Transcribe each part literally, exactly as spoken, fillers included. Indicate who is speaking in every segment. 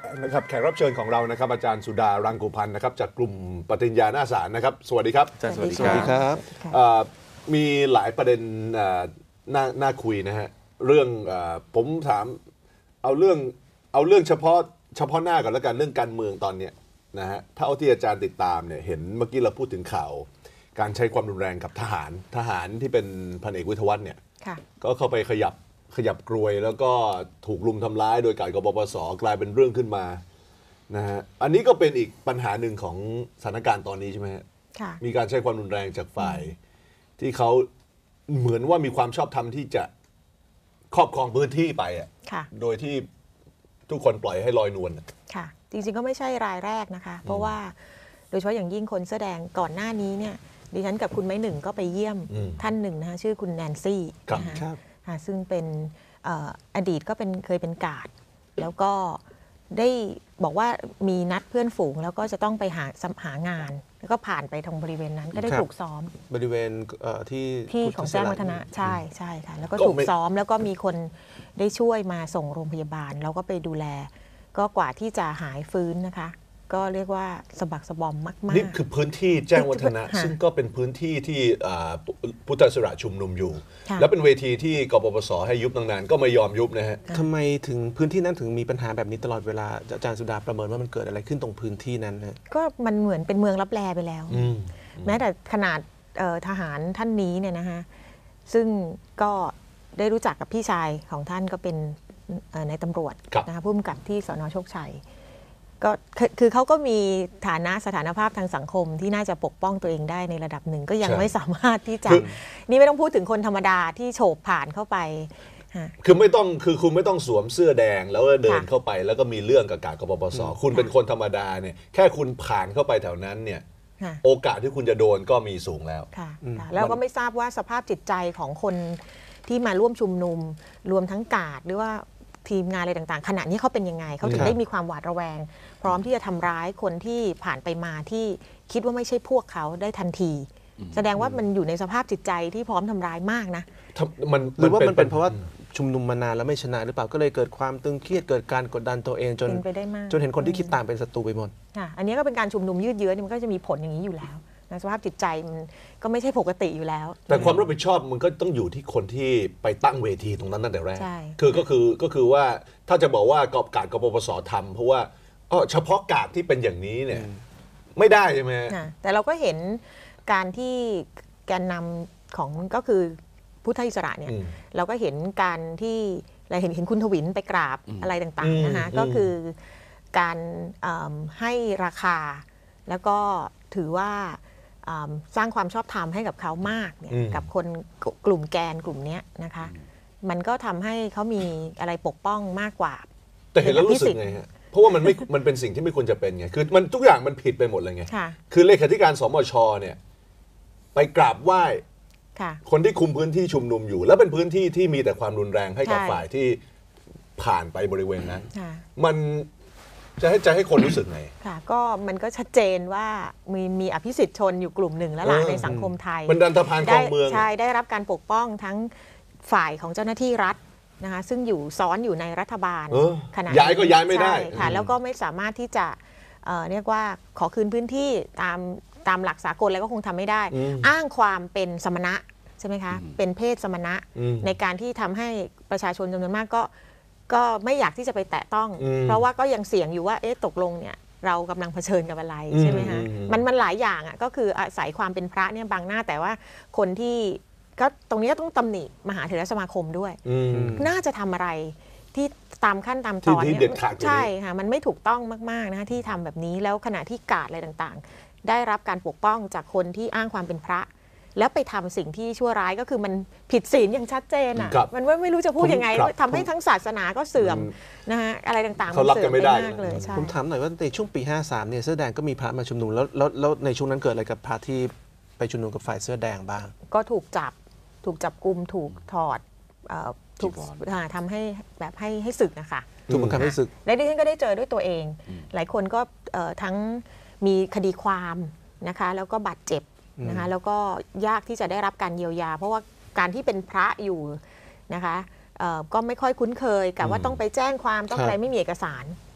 Speaker 1: นะครับแขกรับเชิญของเรานะครับอาจารย์สุดารังกุพันธ์นะครับจากกลุ่มปฏิญญาหน้าศาลนะครับสวัสดีครับอาจารย์สวัสดีครับมีหลายประเด็นน่าน่าคุยนะฮะเรื่องผมถามเอาเรื่องเอาเรื่องเฉพาะเฉพาะหน้าก่อนแล้วกันเรื่องการเมืองตอนเนี้ยนะฮะถ้าเอาที่อาจารย์ติดตามเนี่ยเห็นเมื่อกี้เราพูดถึงข่าวการใช้ความรุนแรงกับทหารทหารที่เป็นพันเอกวิทยวัฒน์เนี่ยก็เข้าไปขยับขยับกรวยแล้วก็ถูกลุมทำร้ายโดยการกบปส.กลายเป็นเรื่องขึ้นมานะฮะอันนี้ก็เป็นอีกปัญหาหนึ่งของสถานการณ์ตอนนี้ใช่ไหมฮะมีการใช้ความรุนแรงจากฝ่ายที่เขาเหมือนว่ามีความชอบธรรมที่จะครอบครองพื้นที่ไปอ่ะโดยที่ทุกคนปล่อยให้ลอยนวล
Speaker 2: ค่ะจริงๆก็ไม่ใช่รายแรกนะคะเพราะว่าโดยเฉพาะอย่างยิ่งคนเสื้อแดงก่อนหน้านี้เนี่ยดิฉันกับคุณไม้หนึ่งก็ไปเยี่ยมท่านหนึ่งนะคะชื่อคุณแนนซี่นะคะซึ่งเป็นอดีตก็เป็นเคยเป็นกาดแล้วก็ได้บอกว่ามีนัดเพื่อนฝูงแล้วก็จะต้องไปหาหางานแล้วก็ผ่านไปตรงบริเวณนั้นก็ได้ถูกซ้อม
Speaker 3: บริเวณที่
Speaker 2: ที่ของแจ้งวัฒนะใช่ใช่ค่ะแล้วก็ถูกซ้อมแล้วก็มีคนได้ช่วยมาส่งโรงพยาบาลแล้วก็ไปดูแลก็กว่าที่จะหายฟื้นนะคะก็เรียกว่าสะบักสะบอมมากๆ
Speaker 1: นี่คือพื้นที่แจ้งวัฒนะซึ่งก็เป็นพื้นที่ที่พุทธอิสระชุมนุมอยู่แล้วเป็นเวทีที่กปปส.ให้ยุบตั้งนานก็ไม่ยอมยุบนะฮะ
Speaker 3: ทำไมถึงพื้นที่นั้นถึงมีปัญหาแบบนี้ตลอดเวลาอาจารย์สุดาประเมินว่ามันเกิดอะไรขึ้นตรงพื้นที่นั้นนะ
Speaker 2: ก็มันเหมือนเป็นเมืองลับแลไปแล้วแม้แต่ขนาดทหารท่านนี้เนี่ยนะคะซึ่งก็ได้รู้จักกับพี่ชายของท่านก็เป็นในตำรวจนะคะผู้กำกับที่สน.โชคชัยก็คือเขาก็มีฐานะสถานภาพทางสังคมที่น่าจะปกป้องตัวเองได้ในระดับหนึ่งก็ยังไม่สามารถที่จะนี่ไม่ต้องพูดถึงคนธรรมดาที่โฉบผ่านเข้าไป
Speaker 1: คือไม่ต้องคือคุณไม่ต้องสวมเสื้อแดงแล้วเดินเข้าไปแล้วก็มีเรื่องกับกาดกปปส.คุณเป็นคนธรรมดาเนี่ยแค่คุณผ่านเข้าไปแถวนั้นเนี่ยโอกาสที่คุณจะโดนก็มีสูงแล้ว
Speaker 2: ค่ะแล้วก็ไม่ทราบว่าสภาพจิตใจของคนที่มาร่วมชุมนุมรวมทั้งกาดหรือว่าทีมงานอะไรต่างๆขณะนี้เขาเป็นยังไงเขาถึงได้มีความหวาดระแวงพร้อมที่จะทำร้ายคนที่ผ่านไปมาที่คิดว่าไม่ใช่พวกเขาได้ทันทีแสดงว่ามันอยู่ในสภาพจิตใจที่พร้อมทำร้ายมากนะ
Speaker 3: หรือว่ามันเป็นเพราะว่าชุมนุมมานานแล้วไม่ชนะหรือเปล่าก็เลยเกิดความตึงเครียดเกิดการกดดันตัวเองจนจนเห็นคนที่คิดต่างเป็นศัตรูไปหมด
Speaker 2: อันนี้ก็เป็นการชุมนุมยืดเยื้อมันก็จะมีผลอย่างนี้อยู่แล้วสภาพจิตใจมันก็ไม่ใช่ปกติอยู่แล้ว
Speaker 1: แต่ความรับผิดชอบมันก็ต้องอยู่ที่คนที่ไปตั้งเวทีตรงนั้นตั้งแต่แรกคือก็คือก็คือว่าถ้าจะบอกว่ากอบกาดกปปส.ทำเพราะว่าเฉพาะกาดที่เป็นอย่างนี้เนี่ยไม่ได้ใช่ไหม
Speaker 2: แต่เราก็เห็นการที่แกนนำของก็คือพุทธอิสระเนี่ยเราก็เห็นการที่เราเห็นเห็นคุณทวินไปกราบอะไรต่างๆนะคะก็คือการให้ราคาแล้วก็ถือว่าสร้างความชอบธรรมให้กับเขามากเนี่ยกับคนกลุ่มแกนกลุ่มนี้นะคะมันก็ทำให้เขามีอะไรปกป้องมากกว่า
Speaker 1: แต่เห็นแล้วรู้สึกไงฮะเพราะว่ามันไม่มันเป็นสิ่งที่ไม่ควรจะเป็นไงคือมันทุกอย่างมันผิดไปหมดเลยไงคือเลขาธิการสมช.เนี่ยไปกราบไหว้คนที่คุมพื้นที่ชุมนุมอยู่แล้วเป็นพื้นที่ที่มีแต่ความรุนแรงให้กับฝ่ายที่ผ่านไปบริเวณนั้นมันจะให้จะให้คนรู้สึกไง
Speaker 2: ค่ะก็มันก็ชัดเจนว่ามีมีอภิสิทธิ์ชนอยู่กลุ่มหนึ่งแล้วล่ะในสังคมไทย
Speaker 1: มันดันทพานคลองเมือง
Speaker 2: ใช่ได้รับการปกป้องทั้งฝ่ายของเจ้าหน้าที่รัฐนะคะซึ่งอยู่ซ้อนอยู่ในรัฐบาล
Speaker 1: ขณะย้ายก็ย้ายไม่ได้
Speaker 2: ค่ะแล้วก็ไม่สามารถที่จะเรียกว่าขอคืนพื้นที่ตามตามหลักสากลแล้วก็คงทำไม่ได้อ้างความเป็นสมณะใช่ไหมคะเป็นเพศสมณะในการที่ทำให้ประชาชนจำนวนมากก็ก็ไม่อยากที่จะไปแตะต้องเพราะว่าก็ยังเสี่ยงอยู่ว่าเอ๊ะตกลงเนี่ยเรากำลังเผชิญกับอะไรใช่ไหมคะมันมันหลายอย่างอ่ะก็คืออาศัยความเป็นพระเนี่ยบังหน้าแต่ว่าคนที่ก็ตรงนี้ต้องตำหนิมหาเถรสมาคมด้วยน่าจะทำอะไรที่ตามขั้นตามตอนเนี่ยใช่ค่ะมันไม่ถูกต้องมากๆนะที่ทำแบบนี้แล้วขณะที่กาดอะไรต่างๆได้รับการปกป้องจากคนที่อ้างความเป็นพระแล้วไปทำสิ่งที่ชั่วร้ายก็คือมันผิดศีลอย่างชัดเจนอ่ะมันว่าไม่รู้จะพูดยังไงทำให้ทั้งศาสนาก็เสื่อมนะฮะอะไรต่างๆ
Speaker 1: เขารับกันไม่ได้
Speaker 2: เลย
Speaker 3: ผมถามหน่อยว่าในช่วงปีห้าสามเนี่ยเสื้อแดงก็มีพระมาชุมนุมแล้วแล้วในช่วงนั้นเกิดอะไรกับพระที่ไปชุมนุมกับฝ่ายเสื้อแดงบ้าง
Speaker 2: ก็ถูกจับถูกจับกุมถูกถอดถูกทำให้แบบให้ให้สึกนะคะ
Speaker 3: ถูกบังคับให้สึก
Speaker 2: และดิฉันก็ได้เจอด้วยตัวเองหลายคนก็ทั้งมีคดีความนะคะแล้วก็บาดเจ็บนะคะแล้วก็ยากที่จะได้รับการเยียวยาเพราะว่าการที่เป็นพระอยู่นะคะก็ไม่ค่อยคุ้นเคยกับว่าต้องไปแจ้งความต้องอะไรไม่มีเอกสาร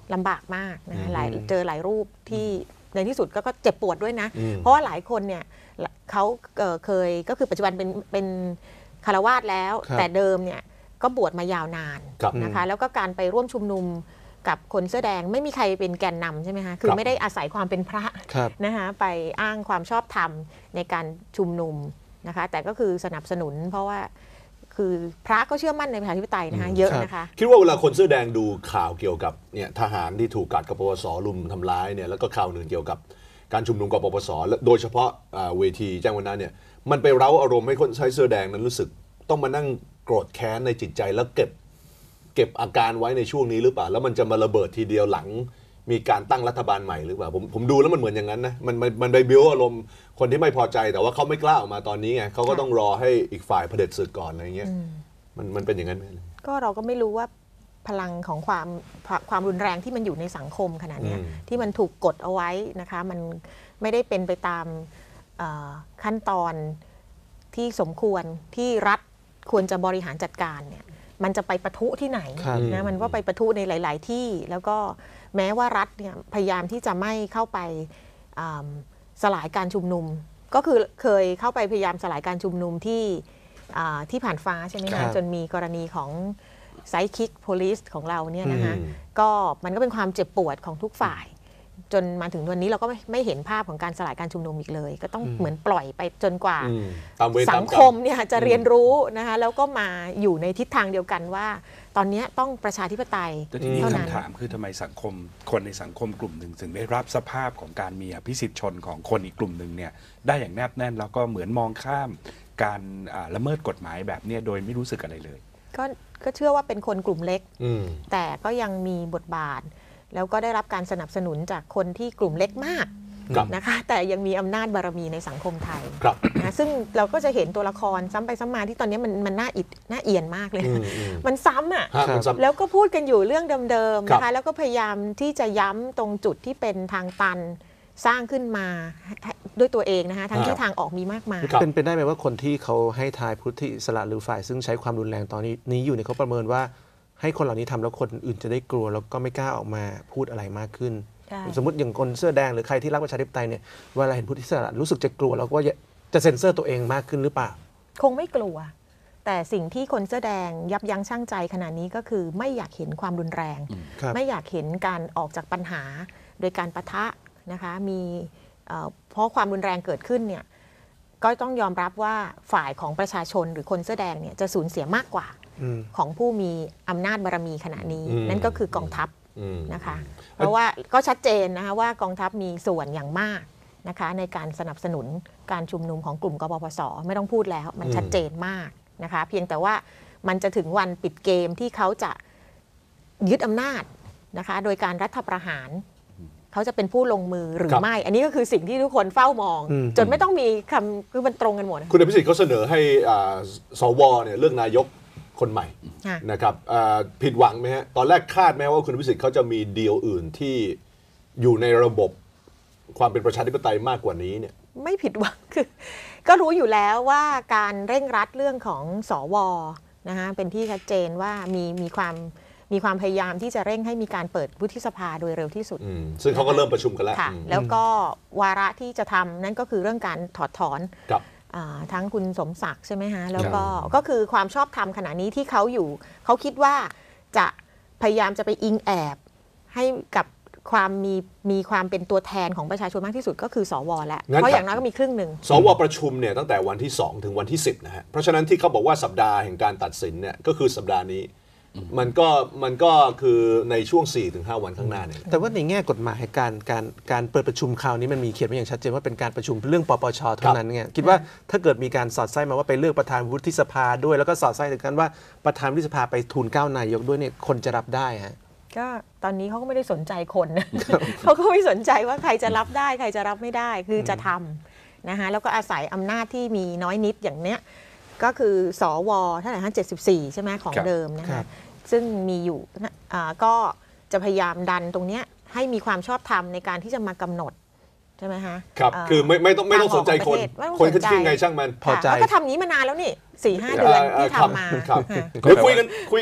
Speaker 2: ลำบากมากนะหลายเจอหลายรูปที่ในที่สุดก็เจ็บปวดด้วยนะเพราะว่าหลายคนเนี่ยเขาเคยก็คือปัจจุบันเป็นเป็นคฤหัสถ์แล้วแต่เดิมเนี่ยก็บวชมายาวนานนะคะแล้วก็การไปร่วมชุมนุมกับคนเสื้อแดงไม่มีใครเป็นแกนนำใช่ไหมคะคือไม่ได้อาศัยความเป็นพระนะคะไปอ้างความชอบธรรมในการชุมนุมนะคะแต่ก็คือสนับสนุนเพราะว่าคือพระก็เชื่อมั่นในประชาธิปไตยนะคะเยอะนะคะ
Speaker 1: คิดว่าเวลาคนเสื้อแดงดูข่าวเกี่ยวกับเนี่ยทหารที่ถูกกัดกปปส.ลุมทำร้ายเนี่ยแล้วก็ข่าวหนึ่งเกี่ยวกับการชุมนุมกปปส.โดยเฉพาะเวทีแจ้งวัฒนะเนี่ยมันไปเร้าอารมณ์ให้คนใช้เสื้อแดงนั้นรู้สึกต้องมานั่งโกรธแค้นในจิตใจแล้วเก็บเก็บอาการไว้ในช่วงนี้หรือเปล่าแล้วมันจะมาระเบิดทีเดียวหลังมีการตั้งรัฐบาลใหม่หรือเปล่าผมผมดูแล้วมันเหมือนอย่างนั้นนะมันมันมันไปบิ้วอารมณ์คนที่ไม่พอใจแต่ว่าเขาไม่กล้าออกมาตอนนี้ไงเขาก็ต้องรอให้อีกฝ่ายเผด็จศึกก่อนอะไรเงี้ยมันมันเป็นอย่างนั้นไหม
Speaker 2: ก็เราก็ไม่รู้ว่าพลังของความความรุนแรงที่มันอยู่ในสังคมขนาดนี้ที่มันถูกกดเอาไว้นะคะมันไม่ได้เป็นไปตามขั้นตอนที่สมควรที่รัฐควรจะบริหารจัดการเนี่ยมันจะไปปะทุที่ไหนนะมันก็ไปปะทุในหลายๆที่แล้วก็แม้ว่ารัฐเนี่ยพยายามที่จะไม่เข้าไปสลายการชุมนุมก็คือเคยเข้าไปพยายามสลายการชุมนุมที่ที่ผ่านฟ้าใช่ไหมคะจนมีกรณีของไซคิกโพลิสของเราเนี่ยนะคะก็มันก็เป็นความเจ็บปวดของทุกฝ่ายจนมาถึงวันนี้เราก็ไม่เห็นภาพของการสลายการชุมนุมอีกเลยก็ต้องเหมือนปล่อยไปจนกว่าสังคมเนี่ยจะเรียนรู้นะคะแล้วก็มาอยู่ในทิศทางเดียวกันว่าตอนนี้ต้องประชาธิปไตย
Speaker 4: แต่ทีนี้คำถามคือทำไมสังคมคนในสังคมกลุ่มหนึ่งถึงได้รับสภาพของการมีอภิสิทธิชนของคนอีกกลุ่มหนึ่งเนี่ยได้อย่างแนบแน่นแล้วก็เหมือนมองข้ามการละเมิดกฎหมายแบบนี้โดยไม่รู้สึกอะไรเลย
Speaker 2: ก็ก็เชื่อว่าเป็นคนกลุ่มเล็กแต่ก็ยังมีบทบาทแล้วก็ได้รับการสนับสนุนจากคนที่กลุ่มเล็กมากนะคะแต่ยังมีอำนาจบารมีในสังคมไทยนะซึ่งเราก็จะเห็นตัวละครซ้ำไปซ้ำมาที่ตอนนี้มันมันน่าอิดน่าเอียนมากเลยมันซ้ำอ่ะแล้วก็พูดกันอยู่เรื่องเดิมๆนะคะแล้วก็พยายามที่จะย้ำตรงจุดที่เป็นทางตันสร้างขึ้นมาด้วยตัวเองนะคะทั้งที่ทางออกมีมากมาย
Speaker 3: เป็นไปได้ไหมว่าคนที่เขาให้ทายพุทธิอิสระหรือฝ่ายซึ่งใช้ความรุนแรงตอนนี้นี้อยู่เนี่ยเขาประเมินว่าให้คนเหล่านี้ทำแล้วคนอื่นจะได้กลัวแล้วก็ไม่กล้าออกมาพูดอะไรมากขึ้นสมมติอย่างคนเสื้อแดงหรือใครที่รักประชาธิปไตยเนี่ยเวลาเห็นพุทธิอิสระรู้สึกจะกลัวแล้วก็จะเซ็นเซอร์ตัวเองมากขึ้นหรือเปล่า
Speaker 2: คงไม่กลัวแต่สิ่งที่คนเสื้อแดงยับยั้งชั่งใจขนาดนี้ก็คือไม่อยากเห็นความรุนแรงไม่อยากเห็นการออกจากปัญหาโดยการปะทะนะคะมีเพราะความรุนแรงเกิดขึ้นเนี่ยก็ต้องยอมรับว่าฝ่ายของประชาชนหรือคนเสื้อแดงเนี่ยจะสูญเสียมากกว่าของผู้มีอำนาจบารมีขณะนี้นั่นก็คือกองทัพนะคะเพราะว่าก็ชัดเจนนะคะว่ากองทัพมีส่วนอย่างมากนะคะในการสนับสนุนการชุมนุมของกลุ่มกปปส.ไม่ต้องพูดแล้วมันชัดเจนมากนะคะเพียงแต่ว่ามันจะถึงวันปิดเกมที่เขาจะยึดอำนาจนะคะโดยการรัฐประหารเขาจะเป็นผู้ลงมือหรือไม่อันนี้ก็คือสิ่งที่ทุกคนเฝ้ามองจนไม่ต้องมีคำคือมันตรงกันหมด
Speaker 1: คุณอภิสิทธิ์เขาเสนอให้สวเนี่ยเลือกนายกคนใหม่นะครับผิดหวังไหมฮะตอนแรกคาดไหมว่าคุณอภิสิทธิ์เขาจะมีดีลอื่นที่อยู่ในระบบความเป็นประชาธิปไตยมากกว่านี้เนี่ย
Speaker 2: ไม่ผิดหวังคือก็รู้อยู่แล้วว่าการเร่งรัดเรื่องของสวนะคะเป็นที่ชัดเจนว่ามีมีความมีความพยายามที่จะเร่งให้มีการเปิดวุฒิสภาโดยเร็วที่สุด
Speaker 1: ซึ่งเขาก็เริ่มประชุมกันแล้ว
Speaker 2: แล้วก็วาระที่จะทำนั่นก็คือเรื่องการถอดถอนทั้งคุณสมศักดิ์ใช่ไหมฮะแล้วก็ก็คือความชอบธรรมขณะนี้ที่เขาอยู่เขาคิดว่าจะพยายามจะไปอิงแอบให้กับความมีมีความเป็นตัวแทนของประชาชนมากที่สุดก็คือสวแหละเพราะอย่างน้อยก็มีครึ่งหนึ่ง
Speaker 1: สวประชุมเนี่ยตั้งแต่วันที่สองถึงวันที่สิบนะฮะเพราะฉะนั้นที่เขาบอกว่าสัปดาห์แห่งการตัดสินเนี่ยก็คือสัปดาห์นี้มันก็มันก็คือในช่วง สี่ถึงห้า วันข้างหน้าเนี่ย
Speaker 3: แต่ว่าในแง่กฎหมายการการการเปิดประชุมคราวนี้มันมีเขียนไว้อย่างชัดเจนว่าเป็นการประชุมเรื่องปปช.เท่านั้นไงคิดว่าถ้าเกิดมีการสอดไส้มาว่าไปเลือกประธานวุฒิสภาด้วยแล้วก็สอดไส้ถึงกันว่าประธานวุฒิสภาไปทูลเกล้านายกด้วยเนี่ยคนจะรับได้ฮะ
Speaker 2: ก็ตอนนี้เขาก็ไม่ได้สนใจคนเขาก็ไม่สนใจว่าใครจะรับได้ใครจะรับไม่ได้คือจะทำนะคะแล้วก็อาศัยอำนาจที่มีน้อยนิดอย่างเนี้ยก็คือสวเท่าไหร่ฮะเจ็ดสิบสี่ใช่ไหมของเดิมนะคะซึ่งมีอยู่ก็จะพยายามดันตรงนี้ให้มีความชอบธรรมในการที่จะมากำหนดใช่ไหมคะ
Speaker 1: ครับคือไม่ไม่ต้องไม่ต้องสนใจคนคนคิดยังไงช่างมัน
Speaker 2: พอใจก็ทำนี้มานานแล้วนี่สี่ห้าเดือนที่ทำมา
Speaker 1: คุยกันคุยกัน
Speaker 4: ไป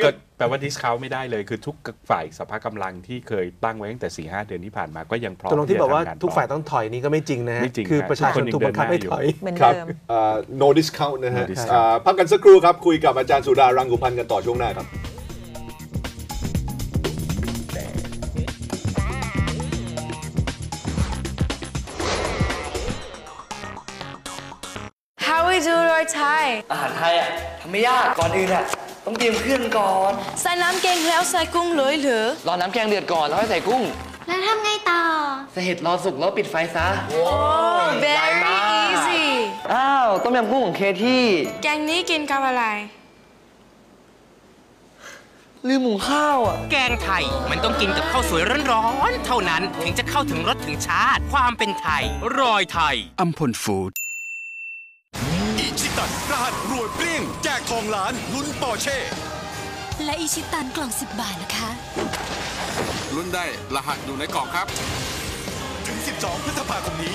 Speaker 4: แปลว่าดิสคาวไม่ได้เลยคือทุกฝ่ายสภากำลังที่เคยตั้งไว้ตั้งแต่ สี่ห้า เดือนที่ผ่านมาก็ยังพร้อม
Speaker 3: ตรงที่บอกว่าทุกฝ่าย
Speaker 4: ต้
Speaker 3: ต้องถอยนี่ก็ไม่จริงนะฮะ
Speaker 4: ไม่จริง
Speaker 3: คือ
Speaker 4: ฮะ
Speaker 3: ประชาชนถูกบังคับให้ถอย
Speaker 2: เหมือน
Speaker 1: ครับ
Speaker 2: เดิม
Speaker 1: เอ่อ no discount นะฮะ
Speaker 4: No discount
Speaker 1: อ่าพักกันสักครู่ครับ คุยกับอาจารย์สุดารังกุพันธ์กันต่อช่วงหน้าครับ
Speaker 5: How we do โรยไทย
Speaker 6: อาหารไทยอ่ะทำไม่ยากก่อนอื่นอ่ะต้องเตรียมเครื่องก่อน
Speaker 5: ใส่น้ำแกงแล้วใส่กุ้งเลยหรือ
Speaker 6: รอน้ำแกงเดือดก่อนแล้วค่อยใส่กุ้ง
Speaker 7: แล้วทำไงต่อ
Speaker 6: ใส่เห็ดรอสุกแล้วปิดไฟซะ
Speaker 5: โอ้ very easy
Speaker 6: อ้าวต้มยำกุ้งของเคที่
Speaker 5: แกงนี้กินกับอะไร
Speaker 6: ลืมหมูข้าวอ่ะ
Speaker 8: แกงไทยมันต้องกินกับข้าวสวยร้อนๆเท่านั้นถึงจะเข้าถึงรสถึงชาติความเป็นไทยรอยไทยอัมพลฟู้ด
Speaker 9: อิชิตันรหัสรวยเปรี้ยงแจกทองล้านลุ้นปอร์เช่
Speaker 7: และอิชิตันกล่องสิบบาทนะคะ
Speaker 9: ลุ้นได้รหัสอยู่ในกล่องครับ ถึง สิบสอง พฤษภาคมนี้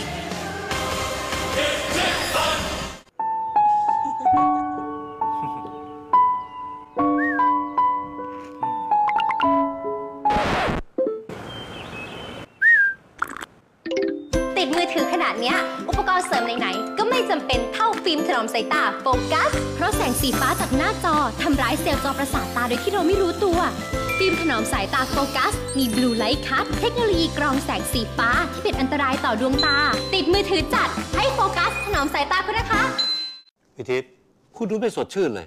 Speaker 7: ติดมือถือขนาดเนี้ยอุปกรณ์เสริมไหนๆก็ไม่จำเป็นเท่าฟิล์มถนอมสายตาโฟกัส เพราะแสงสีฟ้าจากหน้าจอทำร้ายเซลล์จอประสาทตาโดยที่เราไม่รู้ตัว ฟิล์มถนอมสายตาโฟกัสมีบลูไลท์คัทเทคโนโลยีกรองแสงสีฟ้าที่เป็นอันตรายต่อดวงตา ติดมือถือจัดให้โฟกัสถนอมสายตาคุณนะคะ
Speaker 10: พิทิศคุณดูไม่สดชื่นเลย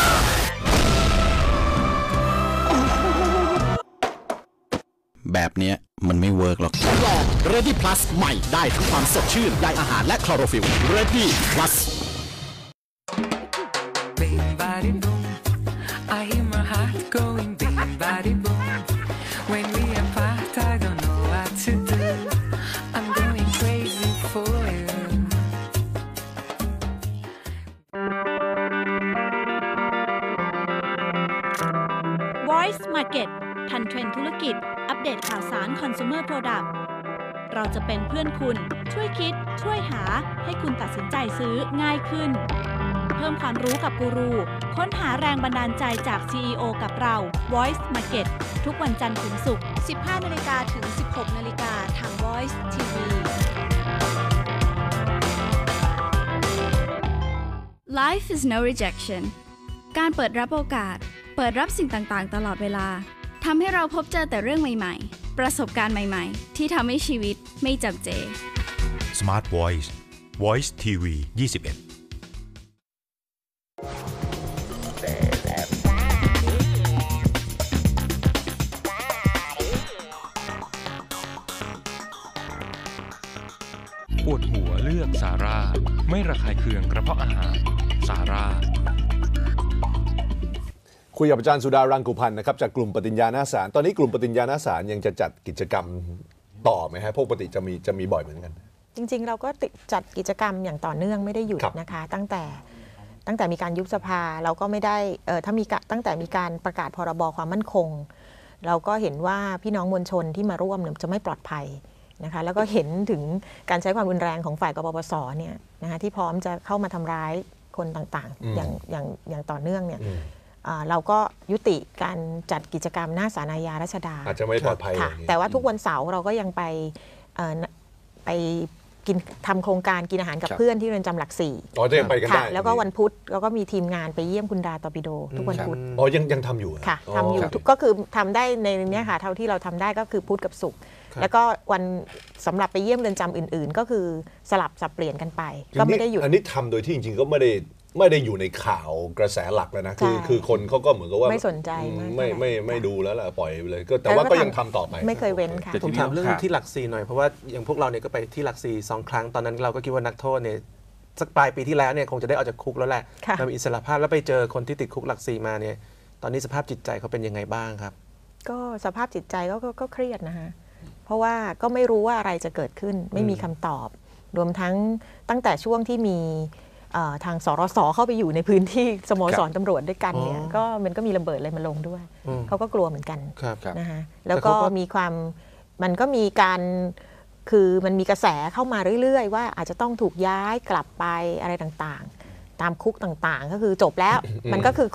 Speaker 11: แบบเนี้ยมันไม่เวิร์กหรอกลอง Ready Plus ใหม่ได้ทั้งความสดชื่นใยอาหารและคลอโรฟิล Ready Plus
Speaker 12: I hear my heart going bing body boom. When we apart, I don't know what to do. I'm going crazy for you.
Speaker 13: Voice Market ทันเทรนด์ธุรกิจอัปเดตข่าวสาร Consumer Product เราจะเป็นเพื่อนคุณช่วยคิดช่วยหาให้คุณตัดสินใจซื้อง่ายขึ้นเพิ่มความรู้กับกูรูค้นหาแรงบันดาลใจจาก ซี อี โอ กับเรา Voice Market ทุกวันจันทร์ถึงศุกร์ สิบห้านาฬิกาถึง สิบหกนาฬิกาทาง Voice ที วี
Speaker 14: Life is no rejection การเปิดรับโอกาสเปิดรับสิ่งต่างๆตลอดเวลาทำให้เราพบเจอแต่เรื่องใหม่ๆประสบการณ์ใหม่ๆที่ทำให้ชีวิตไม่จำเจ
Speaker 15: Smart Voice Voice ที วี ยี่สิบเอ็ด
Speaker 16: ปวดหัวเลือกซาร่าไม่ระคายเคืองกระเพาะอาหารซาร่า
Speaker 1: คุยกับอาจารย์สุดารังกุพันธ์นะครับจากกลุ่มปฏิญญาหน้าศาลตอนนี้กลุ่มปฏิญญาหน้าศาลยังจะจัดกิจกรรมต่อไหมฮะพวกปฏิจะมีจะมีบ่อยเหมือนกัน
Speaker 2: จริงๆเราก็จัดกิจกรรมอย่างต่อเนื่องไม่ได้หยุดนะคะตั้งแต่ตั้งแต่มีการยุบสภาเราก็ไม่ได้เอ่อถ้ามีตั้งแต่มีการประกาศพรบความมั่นคงเราก็เห็นว่าพี่น้องมวลชนที่มาร่วมเนี่ยจะไม่ปลอดภัยนะคะแล้วก็เห็นถึงการใช้ความรุนแรงของฝ่ายกปปสเนี่ยนะคะที่พร้อมจะเข้ามาทำร้ายคนต่างๆอย่างอย่างอย่างต่อเนื่องเนี่ยเราก็ยุติการจัดกิจกรรมหน้าศาลอาญารัชดา
Speaker 1: อาจจะไม่ปลอดภัย
Speaker 2: ค่ะแต่ว่าทุกวันเสาร์เราก็ยังไปไปกินทำโครงการกินอาหารกับเพื่อนที่เรือนจำหลักสี่
Speaker 1: อ๋อจะยังไปกันได้
Speaker 2: แล้วก็วันพุธเราก็มีทีมงานไปเยี่ยมคุณดาตอร์ปิโดทุกวันพุธ
Speaker 1: อ๋อยังยังทำอยู่
Speaker 2: ค่ะทำอยู่ก็คือทำได้ในนี้ค่ะเท่าที่เราทำได้ก็คือพุธกับศุกร์แล้วก็วันสำหรับไปเยี่ยมเรือนจำอื่นๆก็คือสลับสับเปลี่ยนกันไปก็ไม่ได้หยุด
Speaker 1: อันนี้ทำโดยที่จริงๆก็ไม่ได้ไม่ได้อยู่ในข่าวกระแสหลักแล้วนะคือคือคนเขาก็เหมือนกับว่า
Speaker 2: ไม่สนใจ
Speaker 1: ไม่ไม่ไม่ดูแล้วล่ะปล่อยไปเลยก็แต่ว่าก็ยังทำต่อไป
Speaker 2: ไม่เคยเว้นค่ะ
Speaker 3: ผมถามเรื่องที่หลักสี่หน่อยเพราะว่าอย่างพวกเราเนี่ยก็ไปที่หลักสี่สองครั้งตอนนั้นเราก็คิดว่านักโทษเนี่ยสักปลายปีที่แล้วเนี่ยคงจะได้ออกจากคุกแล้วแหละมีอิสระภาพแล้วไปเจอคนที่ติดคุกหลักสี่มาเนี่ยตอนนี้สภาพจิตใจเขาเป็นยังไงบ้างครับ
Speaker 2: ก็สภาพจิตใจก็ก็เครียดนะคะเพราะว่าก็ไม่รู้ว่าอะไรจะเกิดขึ้นไม่มีคำตอบรวมทั้งตั้งแต่ช่วงที่มีทางสรสเข้าไปอยู่ในพื้นที่สโมสรตำรวจด้วยกันเนี่ยก็มันก็มีระเบิดอะไรมาลงด้วยเขาก็กลัวเหมือนกันนะคะแล้วก็มีความมันก็มีการคือมันมีกระแสเข้ามาเรื่อยๆว่าอาจจะต้องถูกย้ายกลับไปอะไรต่างๆตามคุกต่างๆก็คือจบแล้วมันก็คือ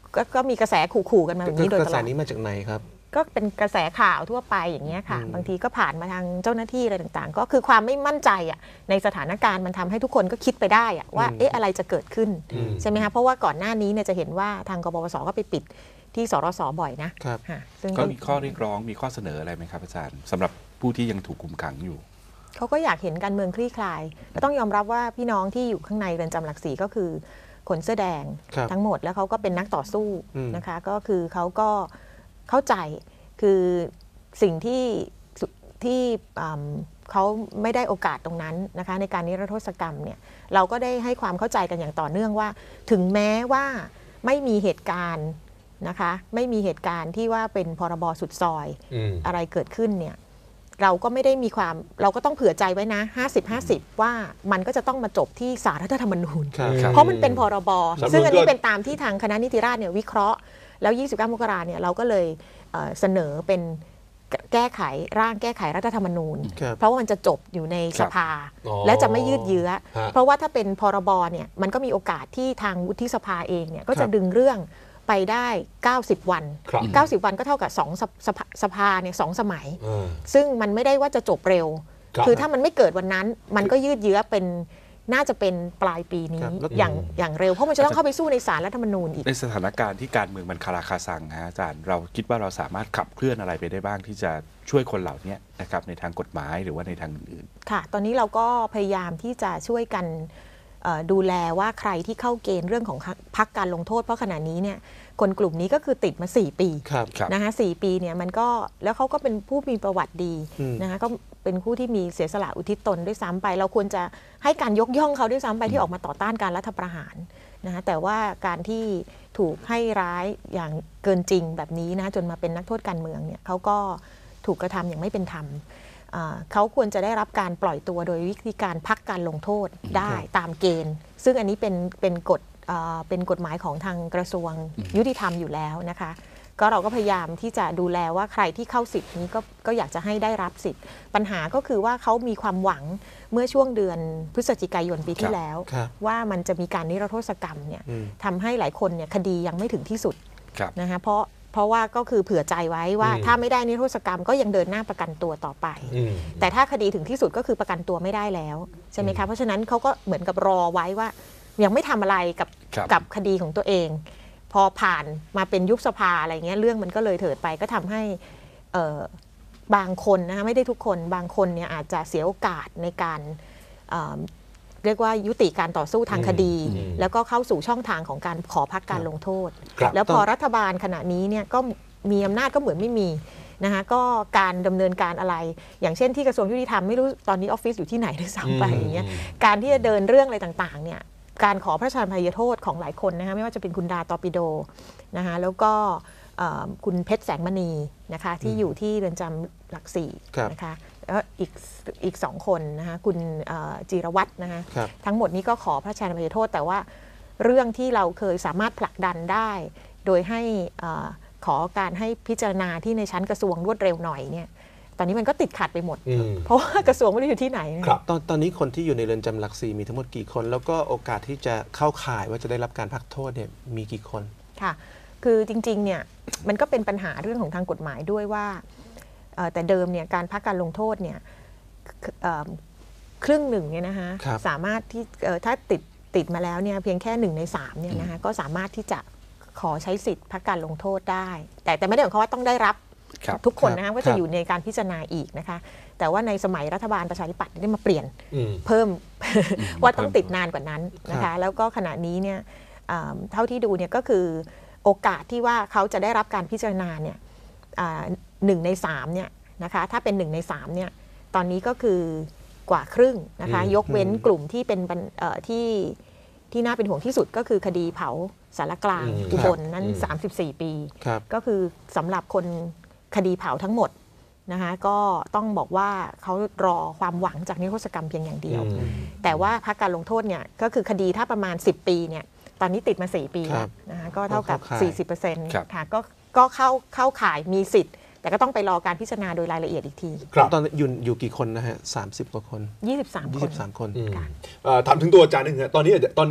Speaker 2: ก็ก็มีกระแสขู่ๆกันมาแบบนี้โดยตลอด
Speaker 3: กระแสนี้มาจากไหนครับ
Speaker 2: ก็เป็นกระแสข่าวทั่วไปอย่างเงี้ยค่ะบางทีก็ผ่านมาทางเจ้าหน้าที่อะไรต่างๆก็คือความไม่มั่นใจอ่ะในสถานการณ์มันทำให้ทุกคนก็คิดไปได้อ่ะว่าเอ๊ะอะไรจะเกิดขึ้นใช่ไหมคะเพราะว่าก่อนหน้านี้เนี่ยจะเห็นว่าทางกปปสก็ไปปิดที่สรสบ่อยนะครับ
Speaker 4: ซึ่งก็มีข้อเรียกร้องมีข้อเสนออะไรไหมครับอาจารย์สำหรับผู้ที่ยังถูกคุมขังอยู่
Speaker 2: เขาก็อยากเห็นการเมืองคลี่คลายก็ต้องยอมรับว่าพี่น้องที่อยู่ข้างในเรือนจำหลักสี่ก็คือคนเสื้อแดงทั้งหมดแล้วเขาก็เป็นนักต่อสู้นะคะก็คือเขาก็เข้าใจคือสิ่งที่ที่เขาไม่ได้โอกาสตรงนั้นนะคะในการนิรโทษกรรมเนี่ยเราก็ได้ให้ความเข้าใจกันอย่างต่อเนื่องว่าถึงแม้ว่าไม่มีเหตุการณ์นะคะไม่มีเหตุการณ์ที่ว่าเป็นพรบสุดซอย อ, อะไรเกิดขึ้นเนี่ยเราก็ไม่ได้มีความเราก็ต้องเผื่อใจไว้นะ ห้าสิบ ห้าสิบ ว่ามันก็จะต้องมาจบที่ศาลรัฐธรรมนูญเพราะมันเป็นพรบซึ่งอันนี้เป็นตามที่ทางคณะนิติราษฎร์เนี่ยวิเคราะห์แล้วยี่สิบเก้ามกราเนี่ยเราก็เลยเสนอเป็นแก้ไขร่างแก้ไขรัฐธรรมนูญเพราะว่ามันจะจบอยู่ในสภาและจะไม่ยืดเยื้อเพราะว่าถ้าเป็นพรบเนี่ยมันก็มีโอกาสที่ทางวุฒิสภาเองเนี่ยก็จะดึงเรื่องไปได้เก้าสิบวันเก้าสิบวันก็เท่ากับสองสภาเนี่ยสองสมัยซึ่งมันไม่ได้ว่าจะจบเร็วคือถ้ามันไม่เกิดวันนั้นมันก็ยืดเยื้อเป็นน่าจะเป็นปลายปีนี้อย่างอย่างเร็วเพราะมันจะต้องเข้าไปสู้ในศาลรัฐธรรมนูญอีก
Speaker 4: ในสถานการณ์ที่การเมืองมันคาราคาซังฮะอาจารย์เราคิดว่าเราสามารถขับเคลื่อนอะไรไปได้บ้างที่จะช่วยคนเหล่านี้นะครับในทางกฎหมายหรือว่าในทางอื่น
Speaker 2: ๆค่ะตอนนี้เราก็พยายามที่จะช่วยกันดูแลว่าใครที่เข้าเกณฑ์เรื่องของพักการลงโทษเพราะขณะนี้เนี่ยคนกลุ่มนี้ก็คือติดมาสี่ปีนะคะสี่ปีเนี่ยมันก็แล้วเขาก็เป็นผู้มีประวัติดีนะคะก็เป็นผู้ที่มีเสียสละอุทิศตนด้วยซ้ำไปเราควรจะให้การยกย่องเขาด้วยซ้ำไปที่ออกมาต่อต้านการรัฐประหารนะคะแต่ว่าการที่ถูกให้ร้ายอย่างเกินจริงแบบนี้นะจนมาเป็นนักโทษการเมืองเนี่ยเขาก็ถูกกระทำอย่างไม่เป็นธรรมเขาควรจะได้รับการปล่อยตัวโดยวิธีการพักการลงโทษได้ตามเกณฑ์ซึ่งอันนี้เป็นเป็นกฎเป็นกฎหมายของทางกระทรวงยุติธรรมอยู่แล้วนะคะก็เราก็พยายามที่จะดูแลว่าใครที่เข้าสิทธิ์นี้ก็ก็อยากจะให้ได้รับสิทธิ์ปัญหาก็คือว่าเขามีความหวังเมื่อช่วงเดือนพฤศจิกายนปีที่แล้วว่ามันจะมีการนิรโทษกรรมเนี่ยทำให้หลายคนเนี่ยคดียังไม่ถึงที่สุดนะคะเพราะเพราะว่าก็คือเผื่อใจไว้ว่าถ้าไม่ได้นิรโทษกรรมก็ยังเดินหน้าประกันตัวต่อไปแต่ถ้าคดีถึงที่สุดก็คือประกันตัวไม่ได้แล้วใช่ไหมคะเพราะฉะนั้นเขาก็เหมือนกับรอไว้ว่ายังไม่ทำอะไรกับกับคดีของตัวเองพอผ่านมาเป็นยุบสภาอะไรเงี้ยเรื่องมันก็เลยเถิดไปก็ทำให้บางคนนะคะไม่ได้ทุกคนบางคนเนี่ยอาจจะเสียโอกาสในการเรียกว่ายุติการต่อสู้ทางคดีแล้วก็เข้าสู่ช่องทางของการขอพักการลงโทษแล้วพอรัฐบาลขณะนี้เนี่ยก็มีอำนาจก็เหมือนไม่มีนะคะก็การดำเนินการอะไรอย่างเช่นที่กระทรวงยุติธรรมไม่รู้ตอนนี้ออฟฟิศอยู่ที่ไหนด้วยซ้ำไปอย่างเงี้ยการที่จะเดินเรื่องอะไรต่างๆเนี่ยการขอพระราชทานอภัยโทษของหลายคนนะคะไม่ว่าจะเป็นคุณดาตอปิโดนะคะแล้วก็คุณเพชรแสงมณีนะคะที่อยู่ที่เรือนจำหลักสี่นะคะแล้วอีกอีกสองคนนะคะคุณจิรวัตรนะคะทั้งหมดนี้ก็ขอพระราชทานอภัยโทษแต่ว่าเรื่องที่เราเคยสามารถผลักดันได้โดยให้ขอการให้พิจารณาที่ในชั้นกระทรวงรวดเร็วหน่อยเนี่ยตอนนี้มันก็ติดขัดไปหมดเพราะว่ากระทรวงไม่ได้อยู่ที่ไหน
Speaker 3: ตอนตอนนี้คนที่อยู่ในเรือนจำหลักสี่มีทั้งหมดกี่คนแล้วก็โอกาสที่จะเข้าข่ายว่าจะได้รับการพักโทษเนี่ยมีกี่คน
Speaker 2: ค่ะคือจริงๆเนี่ยมันก็เป็นปัญหาเรื่องของทางกฎหมายด้วยว่าแต่เดิมเนี่ยการพักการลงโทษเนี่ยครึ่งหนึ่งเนี่ยนะคะสามารถที่ถ้าติดติดมาแล้วเนี่ยเพียงแค่หนึ่งในสามเนี่ยนะคะก็สามารถที่จะขอใช้สิทธิ์พักการลงโทษได้แต่แต่ไม่ได้หมายความว่าต้องได้รับทุกคนนะคะก็จะอยู่ในการพิจารณาอีกนะคะแต่ว่าในสมัยรัฐบาลประชาธิปัตย์ได้มาเปลี่ยนเพิ่มว่าต้องติดนานกว่านั้นนะคะแล้วก็ขณะนี้เนี่ยเท่าที่ดูเนี่ยก็คือโอกาสที่ว่าเขาจะได้รับการพิจารณาเนี่ยหนึ่งในสามเนี่ยนะคะถ้าเป็นหนึ่งในสามเนี่ยตอนนี้ก็คือกว่าครึ่งนะคะยกเว้นกลุ่มที่เป็นที่ที่น่าเป็นห่วงที่สุดก็คือคดีเผาสารกลางอุบลนั้นสามสิบสี่ปีก็คือสำหรับคนคดีเผาทั้งหมดนะคะก็ต้องบอกว่าเขารอความหวังจากนิรโทษกรรมเพียงอย่างเดียวแต่ว่าพักการลงโทษเนี่ยก็คือคดีถ้าประมาณสิบปีเนี่ยตอนนี้ติดมาสี่ปีแล้วนะคะก็เท่ากับ สี่สิบเปอร์เซ็นต์ ค่ะก็ก็เข้าเข้าข่ายมีสิทธิ์แต่ก็ต้องไปรอการพิจารณาโดยรายละเอียดอีกที
Speaker 3: ตอนอยู่อยู่กี่คนนะฮะสามสิบกว่าคน
Speaker 2: ยี่สิบสามคน
Speaker 3: ยี่สิบสามคน
Speaker 1: ถามถึงตัวอาจารย์นึงฮะตอนนี้ตอนนี้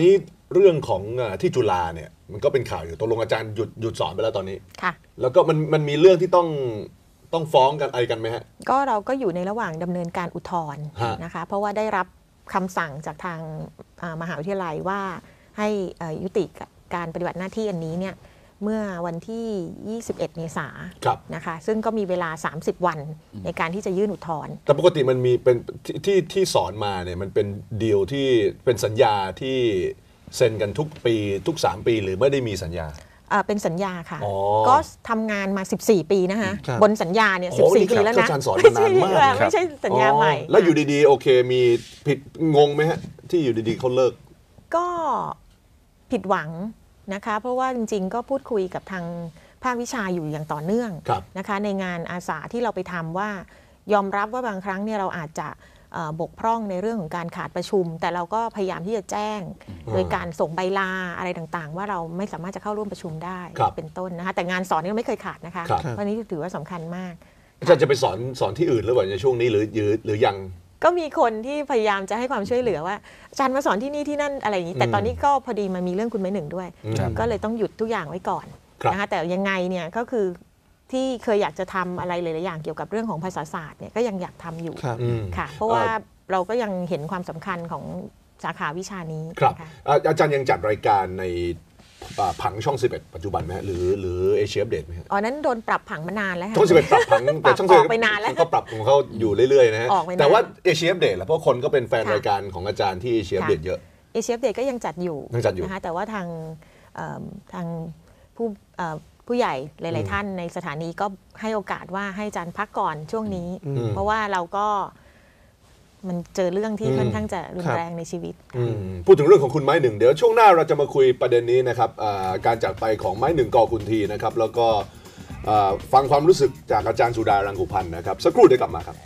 Speaker 1: เรื่องของที่จุฬาเนี่ยมันก็เป็นข่าวอยู่ตกลงอาจารย์หยุดหยุดสอนไปแล้วตอนนี้
Speaker 2: ค่ะ
Speaker 1: แล้วก็มันมันมีเรื่องที่ต้องต้องฟ้องกันอะไรกันไหมฮะ
Speaker 2: ก็เราก็อยู่ในระหว่างดำเนินการอุทธรณ์นะคะเพราะว่าได้รับคำสั่งจากทางมหาวิทยาลัยว่าให้ยุติการปฏิบัติหน้าที่อันนี้เนี่ยเมื่อวันที่ยี่สิบเอ็ดเมษายนนะคะซึ่งก็มีเวลาสามสิบวันในการที่จะยื่นอุทธรณ์
Speaker 1: แต่ปกติมันมีเป็นที่ที่สอนมาเนี่ยมันเป็นดีลที่เป็นสัญญาที่เซ็นกันทุกปีทุกสามปีหรือไม่ได้มีสัญญา
Speaker 2: เป็นสัญญาค่ะก็ทำงานมาสิบสี่ปีนะคะบนสัญญาเนี่ยสิบสี่ปีแล้วนะ
Speaker 1: อาจารย์สอนมานานมาก
Speaker 2: ไม่ใช่สัญญาใหม่
Speaker 1: แล้วอยู่ดีๆโอเคมีผิดงงไหมฮะที่อยู่ดีๆเขาเลิก
Speaker 2: ก็ผิดหวังนะคะเพราะว่าจริงๆก็พูดคุยกับทางภาควิชาอยู่อย่างต่อเนื่องนะคะในงานอาสาที่เราไปทำว่ายอมรับว่าบางครั้งเนี่ยเราอาจจะบกพร่องในเรื่องของการขาดประชุมแต่เราก็พยายามที่จะแจ้งโดยการส่งใบลาอะไรต่างๆว่าเราไม่สามารถจะเข้าร่วมประชุมได้เป็นต้นนะคะแต่งานสอนนี่ไม่เคยขาดนะคะเพราะนี้ถือว่าสำคัญมาก
Speaker 1: อาจารย์จะไปสอนสอนที่อื่นหรือเปล่าในช่วงนี้หรือหรือยัง
Speaker 2: ก็มีคนที่พยายามจะให้ความช่วยเหลือว่าอาจารย์มาสอนที่นี่ที่นั่นอะไรอย่างนี้แต่ตอนนี้ก็พอดีมันมีเรื่องคุณไม้หนึ่งด้วยก็เลยต้องหยุดทุกอย่างไว้ก่อนนะคะแต่ยังไงเนี่ยก็คือที่เคยอยากจะทำอะไรหลายๆอย่างเกี่ยวกับเรื่องของภาษาศาสตร์เนี่ยก็ยังอยากทำอยู่ค่ะเพราะว่าเราก็ยังเห็นความสำคัญของสาขาวิชานี้
Speaker 1: ครับอาจารย์ยังจัดรายการในผังช่องสิบเอ็ดปัจจุบันไหมฮะหรือหรือเอเชียอัปเดตไหมฮะ
Speaker 2: อ๋อนั้นโดนปรับผังมานานแล้ว
Speaker 1: ช่องสิบเอ็ดปรับผังแต่ช่องสิบเอ็ด
Speaker 2: ไปนานแล้ว
Speaker 1: ก็ปรับของเขาอยู่เรื่อยๆนะฮะแต่ว่าเอเชียอัปเดตแหละเพราะคนก็เป็นแฟนรายการของอาจารย์ที่เอเชียอัปเดตเยอะ
Speaker 2: เอเชียอัปเดตก็ยังจัดอยู่
Speaker 1: ยังจัดอยู่
Speaker 2: นะคะแต่ว่าทางทางผู้ผู้ใหญ่หลายๆท่านในสถานีก็ให้โอกาสว่าให้อาจารย์พักก่อนช่วงนี้เพราะว่าเราก็มันเจอเรื่องที่ค่อนข้างจะรุนแรงในชีวิต
Speaker 1: พูดถึงเรื่องของคุณไม้หนึ่งเดี๋ยวช่วงหน้าเราจะมาคุยประเด็นนี้นะครับการจากไปของไม้หนึ่งกอคุณทีนะครับแล้วก็ฟังความรู้สึกจากอาจารย์สุดารังกุพันธ์นะครับสักครู่เดี๋ยวกลับมาครับ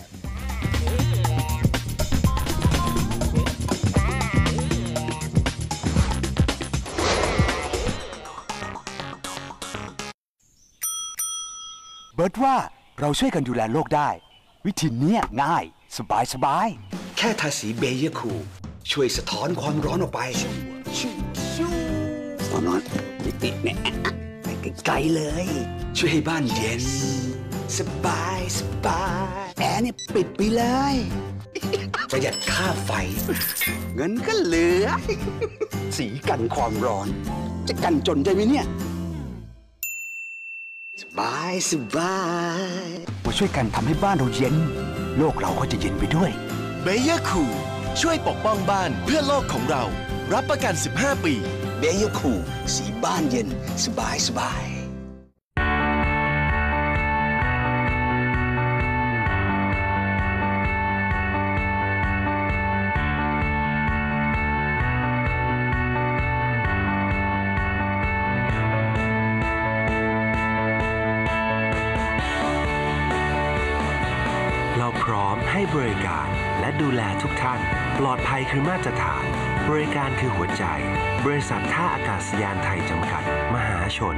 Speaker 17: เบิร์ดว่าเราช่วยกันดูแลโลกได้วิธีนี้ง่ายสบายสบายแค่ทาสีเบเยอร์คูลช่วยสะท้อนความร้อนออกไปความร้อนติดๆเนี่ยไปไกลๆเลยช่วยให้บ้านเย็นสบายสบายแอร์เนี่ยปิดไปเลยประหยัดค่าไฟเงินก็เหลือสีกันความร้อนจะกันจนได้ไหมเนี่ยสบายสบายมาช่วยกันทำให้บ้านเราเย็นโลกเราก็จะเย็นไปด้วย
Speaker 18: เบเยอร์คูลช่วยปกป้องบ้านเพื่อโลกของเรารับประกันสิบห้าปี
Speaker 17: เบเยอร์คูลสีบ้านเย็นสบายสบาย
Speaker 19: พร้อมให้บริการและดูแลทุกท่านปลอดภัยคือมาตรฐานบริการคือหัวใจบริษัทท่าอากาศยานไทยจำกัดมหาชน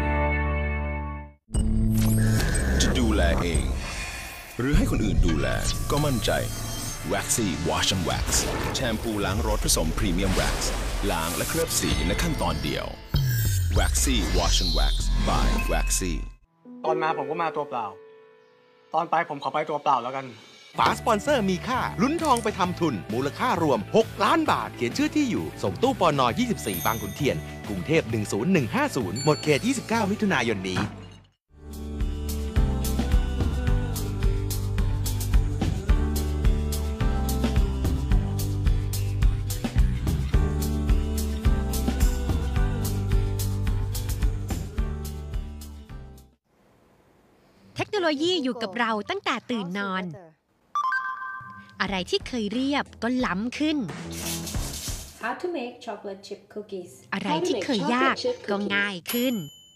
Speaker 20: จะดูแลเองหรือให้คนอื่นดูแลก็มั่นใจ Waxy Wash and Wax แชมพูล้างรถผสมพรีเมียมแว็กซ์ล้างและเคลือบสีในขั้นตอนเดียว Waxy Wash and Wax by Waxy
Speaker 6: ตอนมาผมก็มาตัวเปล่าตอนไปผมขอไปตัวเปล่าแล้วกัน
Speaker 11: ฝาสปอนเซอร์มีค่าลุ้นทองไปทำทุนมูลค่ารวมหกล้านบาทเขียนชื่อที่อยู่ส่งตู้ปนยี่สิบสี่บางขุนเทียนกรุงเทพหนึ่งศูนย์หนึ่งห้าศูนย์หมดเขตยี่สิบเก้ามิถุนายนนี้
Speaker 21: เทคโนโลยีอยู่กับเราตั้งแต่ตื่นนอนอะไรที่เคยเรียบก็ล้ำขึ้น
Speaker 22: How to make chocolate chip cookies
Speaker 21: อะไรที่เคยยากก็ง่ายขึ้น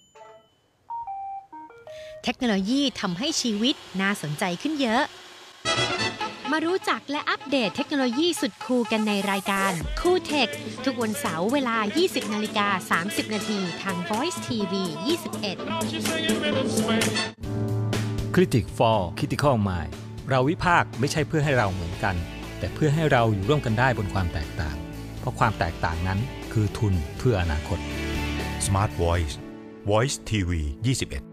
Speaker 21: เทคโนโลยีทำให้ชีวิตน่าสนใจขึ้นเยอะมารู้จักและอัปเดตเทคโนโลยีสุดคูลกันในรายการ Cool Tech ทุกวันเสาร์เวลา ยี่สิบนาฬิกาสามสิบนาทีทาง Voice ที วี ยี่สิบเอ็ด
Speaker 23: Critic for Critical Mind เราวิพากษ์ไม่ใช่เพื่อให้เราเหมือนกันแต่เพื่อให้เราอยู่ร่วมกันได้บนความแตกต่างเพราะความแตกต่างนั้นคือทุนเพื่ออนาคต
Speaker 15: Smart Voice Voice ที วี ยี่สิบเอ็ด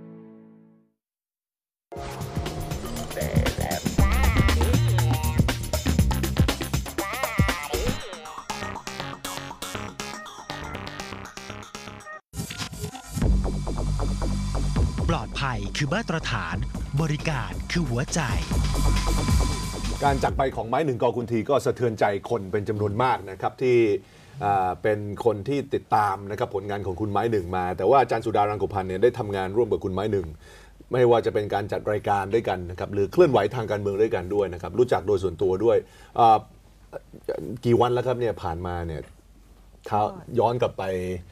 Speaker 5: ปลอดภัยคือมาตรฐานบริการคือหัวใจ
Speaker 1: การจากไปของไม้หนึ่งกอคุณทีก็สะเทือนใจคนเป็นจำนวนมากนะครับที่เป็นคนที่ติดตามนะครับผลงานของคุณไม้หนึ่งมาแต่ว่าอาจารย์สุดารังกุพันธ์เนี่ยได้ทำงานร่วมกับคุณไม้หนึ่งไม่ว่าจะเป็นการจัดรายการด้วยกันนะครับหรือเคลื่อนไหวทางการเมืองด้วยกันด้วยนะครับรู้จักโดยส่วนตัวด้วยกี่วันแล้วครับเนี่ยผ่านมาเนี่ยเขาย้อนกลับไป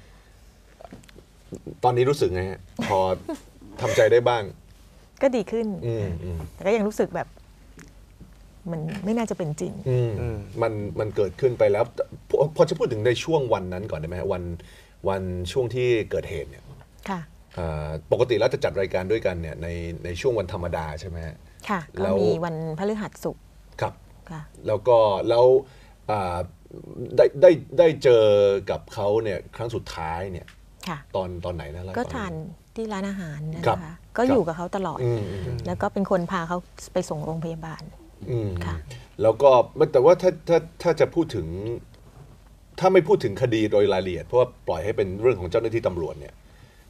Speaker 1: ตอนนี้รู้สึกไงฮะพอทำใจได้บ้าง
Speaker 2: ก็ดีขึ้นแต่ก็ยังรู้สึกแบบมันไม่น่าจะเป็นจริง
Speaker 1: มันมันเกิดขึ้นไปแล้วพอจะพูดถึงในช่วงวันนั้นก่อนได้ไหมวันวันช่วงที่เกิดเหตุเนี่ย
Speaker 2: ค่ะ
Speaker 1: ปกติแล้วจะจัดรายการด้วยกันเนี่ยในในช่วงวันธรรมดาใช่ไหม
Speaker 2: ค่ะก็มีวันพฤหัสศุกร์
Speaker 1: ครับแล้วก็แล้วได้ได้ได้เจอกับเขาเนี่ยครั้งสุดท้ายเนี่ยตอนตอนไหนนะ
Speaker 2: ก็ทานที่ร้านอาหารนะคะก็อยู่กับเขาตลอดแล้วก็เป็นคนพาเขาไปส่งโรงพยาบาล
Speaker 1: ค่ะแล้วก็แต่ว่าถ้าถ้าถ้าจะพูดถึงถ้าไม่พูดถึงคดีโดยรายละเอียดเพราะว่าปล่อยให้เป็นเรื่องของเจ้าหน้าที่ตำรวจเนี่ย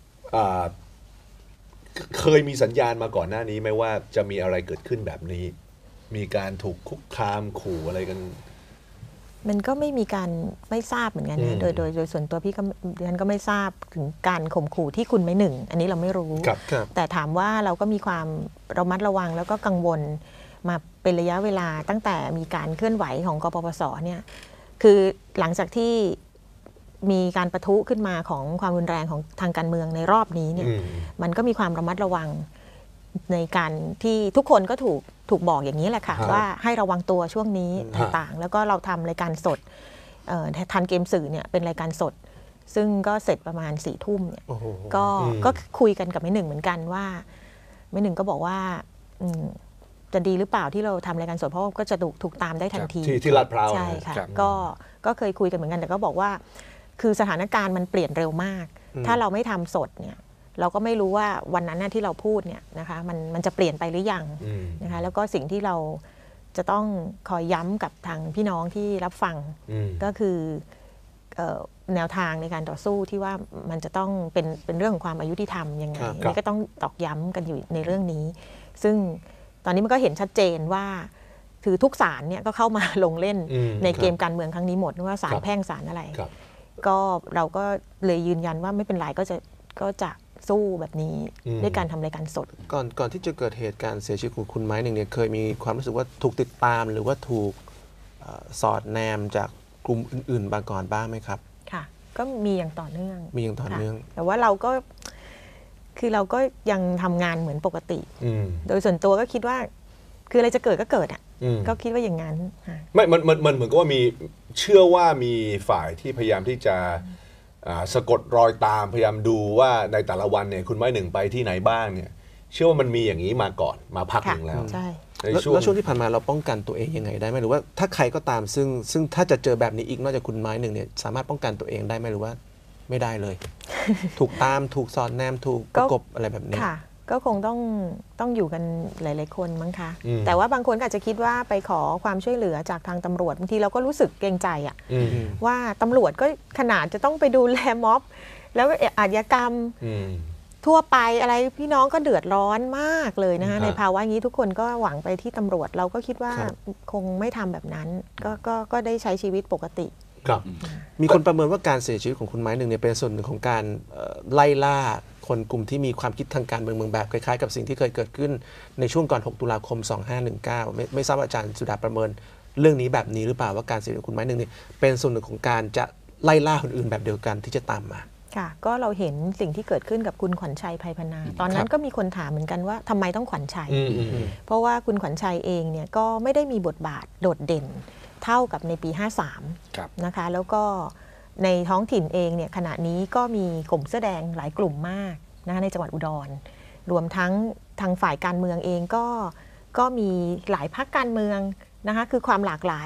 Speaker 1: เคยมีสัญญาณมาก่อนหน้านี้ไหมว่าจะมีอะไรเกิดขึ้นแบบนี้มีการถูกคุกคามขู่อะไรกัน
Speaker 2: มันก็ไม่มีการไม่ทราบเหมือนกันนะโดยโดยโดยส่วนตัวพี่ก็ดิฉันก็ไม่ทราบถึงการข่มขู่ที่คุณไม่หนึ่งอันนี้เราไม่รู้แต่ถามว่าเราก็มีความระมัดระวังแล้วก็กังวลมาเป็นระยะเวลาตั้งแต่มีการเคลื่อนไหวของกปปสเนี่ยคือหลังจากที่มีการปะทุขึ้นมาของความรุนแรงของทางการเมืองในรอบนี้เนี่ยมันก็มีความระมัดระวังในการที่ทุกคนก็ถูกถูกบอกอย่างนี้แหละค่ะว่าให้ระวังตัวช่วงนี้ต่างๆแล้วก็เราทำรายการสดทันเกมสื่อเนี่ยเป็นรายการสดซึ่งก็เสร็จประมาณสี่ทุ่มเนี่ยก็ก็คุยกันกับแม่หนึ่งเหมือนกันว่าแม่หนึ่งก็บอกว่าจะดีหรือเปล่าที่เราทำรายการสดเพราะก็จะถูกถูกตามได้ทันที
Speaker 1: ที่ที่ลาดพร้าว
Speaker 2: ใช่ค่ะก็ก็เคยคุยกันเหมือนกันแต่ก็บอกว่าคือสถานการณ์มันเปลี่ยนเร็วมากถ้าเราไม่ทำสดเนี่ยเราก็ไม่รู้ว่าวันนั้นที่เราพูดเนี่ยนะคะมันมันจะเปลี่ยนไปหรือยังนะคะแล้วก็สิ่งที่เราจะต้องคอยย้ำกับทางพี่น้องที่รับฟังก็คือแนวทางในการต่อสู้ที่ว่ามันจะต้องเป็นเป็นเรื่องของความอายุติธรรมยังไงนี่ก็ต้องตอกย้ำกันอยู่ในเรื่องนี้ซึ่งตอนนี้มันก็เห็นชัดเจนว่าคือทุกศาลเนี่ยก็เข้ามาลงเล่นในเกมการเมืองครั้งนี้หมดไม่ว่าศาลแพ่งศาลอะไรก็เราก็เลยยืนยันว่าไม่เป็นไรก็จะก็จะสู้แบบนี้ด้วยการทำรายการสด
Speaker 3: ก่อนก่อนที่จะเกิดเหตุการณ์เสียชีวิตของคุณไม้หนึ่งเนี่ยเคยมีความรู้สึกว่าถูกติดตามหรือว่าถูกสอดแนมจากกลุ่มอื่นๆบางก่อนบ้างไหมครับ
Speaker 2: ค่ะก็มีอย่างต่อเนื่อง
Speaker 3: มีอย่างต่อเนื่อง
Speaker 2: แต่ว่าเราก็คือเราก็ยังทำงานเหมือนปกติโดยส่วนตัวก็คิดว่าคืออะไรจะเกิดก็เกิดอ่ะก็คิดว่าอย่างนั้น
Speaker 1: ไม่มันมันมันเหมือนกับว่ามีเชื่อว่ามีฝ่ายที่พยายามที่จะสะกดรอยตามพยายามดูว่าในแต่ละวันเนี่ยคุณไม้หนึ่งไปที่ไหนบ้างเนี่ยเชื่อว่ามันมีอย่างนี้มาก่อนมาพักหนึ่งแล้ว
Speaker 2: ใช่
Speaker 3: แล้วช่วงที่ผ่านมาเราป้องกันตัวเองยังไงได้ไหมหรือว่าถ้าใครก็ตามซึ่งซึ่งถ้าจะเจอแบบนี้อีกนอกจากคุณไม้หนึ่งเนี่ยสามารถป้องกันตัวเองได้ไหมหรือว่าไม่ได้เลย ถูกตามถูกสอดแนมถูกประกบอะไรแบบนี้
Speaker 2: ค่ะก็คงต้องต้องอยู่กันหลายๆคนมั้งคะแต่ว่าบางคนอาจจะคิดว่าไปขอความช่วยเหลือจากทางตำรวจบางทีเราก็รู้สึกเกรงใจอ่ะว่าตำรวจก็ขนาดจะต้องไปดูแลม็อบแล้วอาชญากรรมทั่วไปอะไรพี่น้องก็เดือดร้อนมากเลยนะคะในภาวะนี้ทุกคนก็หวังไปที่ตำรวจเราก็คิดว่าคงไม่ทำแบบนั้นก็ก็ก็ได้ใช้ชีวิตปกติ
Speaker 3: มีคนประเมินว่าการเสียชีวิตของคุณไม้หนึ่งเนี่ยเป็นส่วนหนึ่งของการไล่ล่าคนกลุ่มที่มีความคิดทางการเมืองเมืองแบบคล้ายๆกับสิ่งที่เคยเกิดขึ้นในช่วงก่อนหกตุลาคมสองห้าหนึ่งเก้าไม่ไม่ทราบอาจารย์สุดาประเมินเรื่องนี้แบบนี้หรือเปล่าว่าการเสียชีวิตของคุณไม้หนึ่งเนี่ยเป็นส่วนหนึ่งของการจะไล่ล่าคนอื่นแบบเดียวกันที่จะตามมา
Speaker 2: ค่ะก็เราเห็นสิ่งที่เกิดขึ้นกับคุณขวัญชัยไพพนาตอนนั้นก็มีคนถามเหมือนกันว่าทำไมต้องขวัญชัยเพราะว่าคุณขวัญชัยเองเนี่ยก็ไม่ได้มีบทบาทโดดเด่นเท่ากับในปีห้าสามนะคะแล้วก็ในท้องถิ่นเองเนี่ยขณะนี้ก็มีกลุ่มเสื้อแดงหลายกลุ่มมากนะคะในจังหวัดอุดรรวมทั้งทางฝ่ายการเมืองเองก็ก็มีหลายพรรคการเมืองนะคะคือความหลากหลาย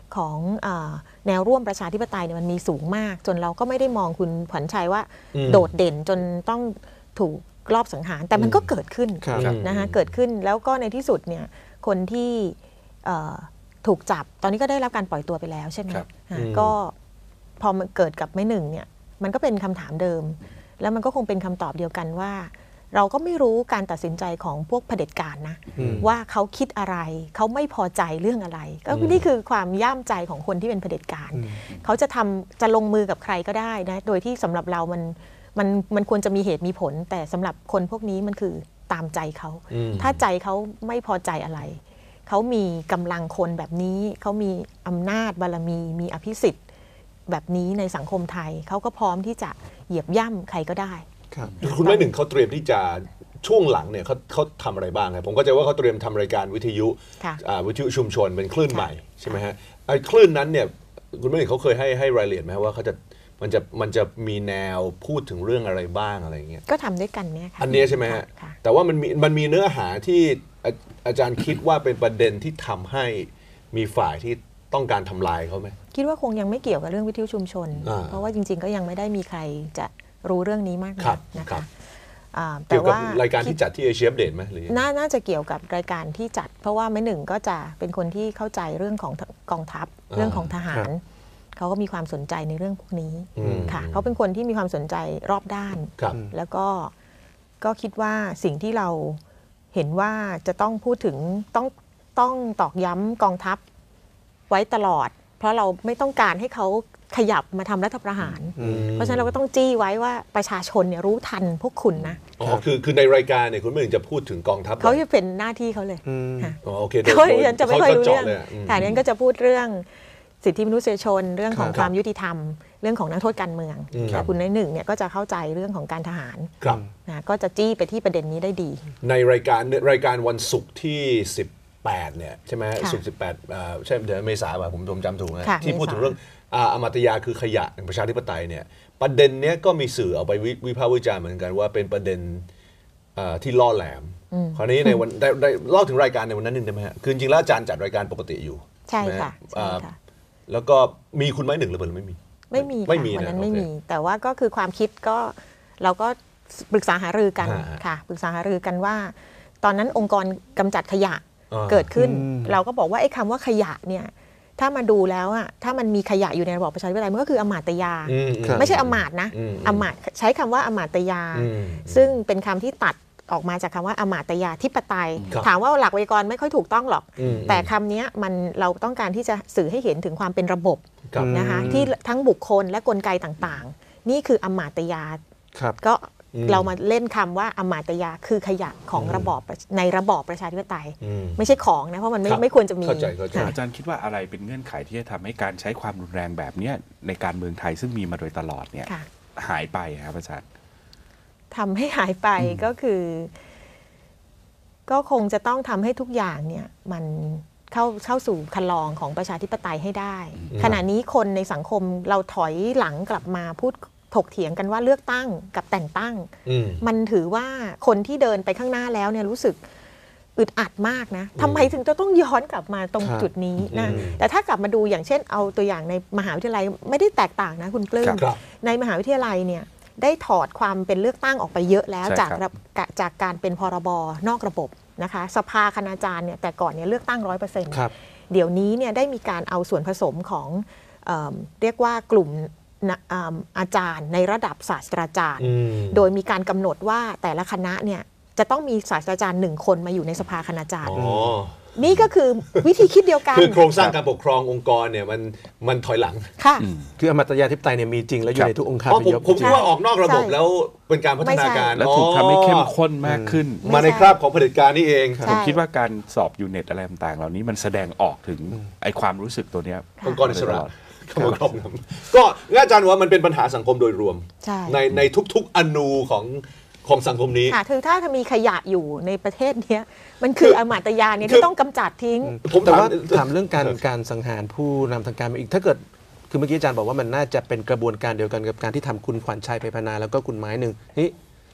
Speaker 2: ของเอ่อแนวร่วมประชาธิปไตยเนี่ยมันมีสูงมาก จนเราก็ไม่ได้มองคุณขวัญชัยว่าโดดเด่นจนต้องถูกรอบสังหารแต่มันก็เกิดขึ้นนะคะเกิดขึ้นแล้วก็ในที่สุดเนี่ยคนที่ถูกจับตอนนี้ก็ได้รับการปล่อยตัวไปแล้วใช่ไหมก็พอมันเกิดกับแม่หนึ่งเนี่ยมันก็เป็นคำถามเดิมแล้วมันก็คงเป็นคำตอบเดียวกันว่าเราก็ไม่รู้การตัดสินใจของพวกเผด็จการนะว่าเขาคิดอะไรเขาไม่พอใจเรื่องอะไรก็นี่คือความย่ามใจของคนที่เป็นเผด็จการเขาจะทำจะลงมือกับใครก็ได้นะโดยที่สำหรับเรามันมันมันควรจะมีเหตุมีผลแต่สำหรับคนพวกนี้มันคือตามใจเขาถ้าใจเขาไม่พอใจอะไรเขามีกำลังคนแบบนี้เขามีอำนาจบารมีมีอภิสิทธิ์แบบนี้ในสังคมไทยเขาก็พร้อมที่จะเหยียบย่ำใครก็ได้
Speaker 1: คุณแม่หนึ่งเขาเตรียมที่จะช่วงหลังเนี่ยเขาเขาทำอะไรบ้างครับผมก็จะว่าเขาเตรียมทำรายการวิทยุวิทยุชุมชนเป็นคลื่นใหม่ใช่ไหมฮะไอ้คลื่นนั้นเนี่ยคุณแม่หนึ่งเขาเคยให้ให้รายละเอียดไหมว่าเขาจะมันจะมันจะมีแนวพูดถึงเรื่องอะไรบ้างอะไรเงี้ย
Speaker 2: ก็ทำด้วยกันเนี่ยค่ะ
Speaker 1: อันนี้ใช่ไหมฮะแต่ว่ามันมีมันมีเนื้อหาที่อาจารย์คิดว่าเป็นประเด็นที่ทำให้มีฝ่ายที่ต้องการทำลายเขาไหม
Speaker 2: คิดว่าคงยังไม่เกี่ยวกับเรื่องวิทยุชุมชนเพราะว่าจริงๆก็ยังไม่ได้มีใครจะรู้เรื่องนี้มากนักนะคะ
Speaker 1: แต่ว่ารายการที่จัดที่เอเชียอัปเดตไหมหรือ
Speaker 2: น่าจะเกี่ยวกับรายการที่จัดเพราะว่าแม่หนึ่งก็จะเป็นคนที่เข้าใจเรื่องของกองทัพเรื่องของทหารเขาก็มีความสนใจในเรื่องพวกนี้ค่ะเขาเป็นคนที่มีความสนใจรอบด้านแล้วก็ก็คิดว่าสิ่งที่เราเห็นว่าจะต้องพูดถึงต้องต้องตอกย้ำกองทัพไว้ตลอดเพราะเราไม่ต้องการให้เขาขยับมาทำรัฐประหารเพราะฉะนั้นเราก็ต้องจี้ไว้ว่าประชาชนเนี่ยรู้ทันพวกคุณนะ
Speaker 1: อ๋อคือคือในรายการเนี่ยคุณไม่ถึงจะพูดถึงกองทัพ
Speaker 2: เขาจะเป็นหน้าที่เขาเลย
Speaker 1: อ๋อโอเค
Speaker 2: เขาจะไม่ค่อยรู้เรื่องแต่นี้ก็จะพูดเรื่องสิทธิมนุษยชนเรื่องของความยุติธรรมเรื่องของนักโทษการเมืองแต่คุณในหนึ่งเนี่ยก็จะเข้าใจเรื่องของการทหารนะก็จะจี้ไปที่ประเด็นนี้ได้ดี
Speaker 1: ในรายการรายการวันศุกร์ที่สิบแปดเนี่ยใช่ไหมศุกร์สิบแปดใช่เดือนเมษายนผมผมจำถูกไหมที่พูดถึงเรื่องอมตะคือขยะประชาธิปไตยเนี่ยประเด็นเนี้ยก็มีสื่อเอาไปวิพากษ์วิจารณ์เหมือนกันว่าเป็นประเด็นที่ล่อแหลมคราวนี้ในวันได้เล่าถึงรายการในวันนั้นนึงได้ไหมฮะคือจริงแล้วอาจารย์จัดรายการปกติอยู่
Speaker 2: ใช่ค่ะ
Speaker 1: แล้วก็มีคุณไม้หนึ่งหรือเปล่าไม่มี
Speaker 2: ไม่มีไม่มีวันนั้นไม่มีแต่ว่าก็คือความคิดก็เราก็ปรึกษาหารือกันค่ะปรึกษาหารือกันว่าตอนนั้นองค์กรกำจัดขยะเกิดขึ้นเราก็บอกว่าไอ้คำว่าขยะเนี่ยถ้ามาดูแล้วอะถ้ามันมีขยะอยู่ในระบอบประชาธิปไตยมันก็คืออมาตยาไม่ใช่อมาตนะอมาตใช้คำว่าอมาตยาซึ่งเป็นคำที่ตัดออกมาจากคำว่าอมาตยาธิปไตยถามว่าหลักไวยากรณ์ไม่ค่อยถูกต้องหรอกแต่คำนี้มันเราต้องการที่จะสื่อให้เห็นถึงความเป็นระบบนะคะที่ทั้งบุคคลและกลไกต่างๆนี่คืออมาตยาก็เรามาเล่นคำว่าอมาตยาคือขยะของระบอบในระบอบประชาธิปไตยไม่ใช่ของนะเพราะมันไม่ไม่ควรจะมี
Speaker 4: อาจารย์คิดว่าอะไรเป็นเงื่อนไขที่จะทำให้การใช้ความรุนแรงแบบนี้ในการเมืองไทยซึ่งมีมาโดยตลอดเนี่ยหายไปครับอาจารย์
Speaker 2: ทำให้หายไปก็คือก็คงจะต้องทำให้ทุกอย่างเนี่ยมันเข้าเข้าสู่คันลองของประชาธิปไตยให้ได้ขณะนี้คนในสังคมเราถอยหลังกลับมาพูดถกเถียงกันว่าเลือกตั้งกับแต่งตั้งมันถือว่าคนที่เดินไปข้างหน้าแล้วเนี่ยรู้สึกอึดอัดมากนะทำไมถึงจะต้องย้อนกลับมาตรงจุดนี้นะแต่ถ้ากลับมาดูอย่างเช่นเอาตัวอย่างในมหาวิทยาลัยไม่ได้แตกต่างนะคุณปลื้มในมหาวิทยาลัยเนี่ยได้ถอดความเป็นเลือกตั้งออกไปเยอะแล้วจากจากการเป็นพรบนอกระบบนะคะสภาคณาจารย์เนี่ยแต่ก่อนเนี่ยเลือกตั้งร้อยเปอร์เซ็นต์เดี๋ยวนี้เนี่ยได้มีการเอาส่วนผสมของเอ่อเรียกว่ากลุ่มอาจารย์ในระดับศาสตราจารย์โดยมีการกำหนดว่าแต่ละคณะเนี่ยจะต้องมีศาสตราจารย์หนึ่งคนมาอยู่ในสภาคณาจารย์นี่ก็คือวิธีคิดเดียวกัน
Speaker 1: คือโครงสร้างการปกครององค์กรเนี่ยมันมันถอยหลัง
Speaker 2: ค่ะ
Speaker 3: คืออมตะธิปไตยเนี่ยมีจริงแล้วอยู่ในทุกองค์กร
Speaker 1: ผมผมคิดว่าออกนอกระบบแล้วเป็นการพัฒนาการ
Speaker 4: และถูกทำให้เข้มข้นมากขึ้น
Speaker 1: มาในคราบของเผด็จการนี่เอง
Speaker 4: ผมคิดว่าการสอบยูเน็ตอะไรต่างๆเหล่านี้มันแสดงออกถึงไอความรู้สึกตัวนี้
Speaker 1: องค์กรอิสระก็อาจารย์ว่ามันเป็นปัญหาสังคมโดยรวมในในทุกๆอนูของของสังคมนี้
Speaker 2: ค่ะคือถ้ามีขยะอยู่ในประเทศนี้มันคืออมาตยาเนี่ยที่ต้องกำจัดทิ้ง
Speaker 3: ผมแต่ว่าถามเรื่องการการสังหารผู้นำทางการเมืองอีกถ้าเกิดคือเมื่อกี้อาจารย์บอกว่ามันน่าจะเป็นกระบวนการเดียวกันกับการที่ทำคุณขวัญชัยไพพนาแล้วก็คุณไม้หนึ่งนี่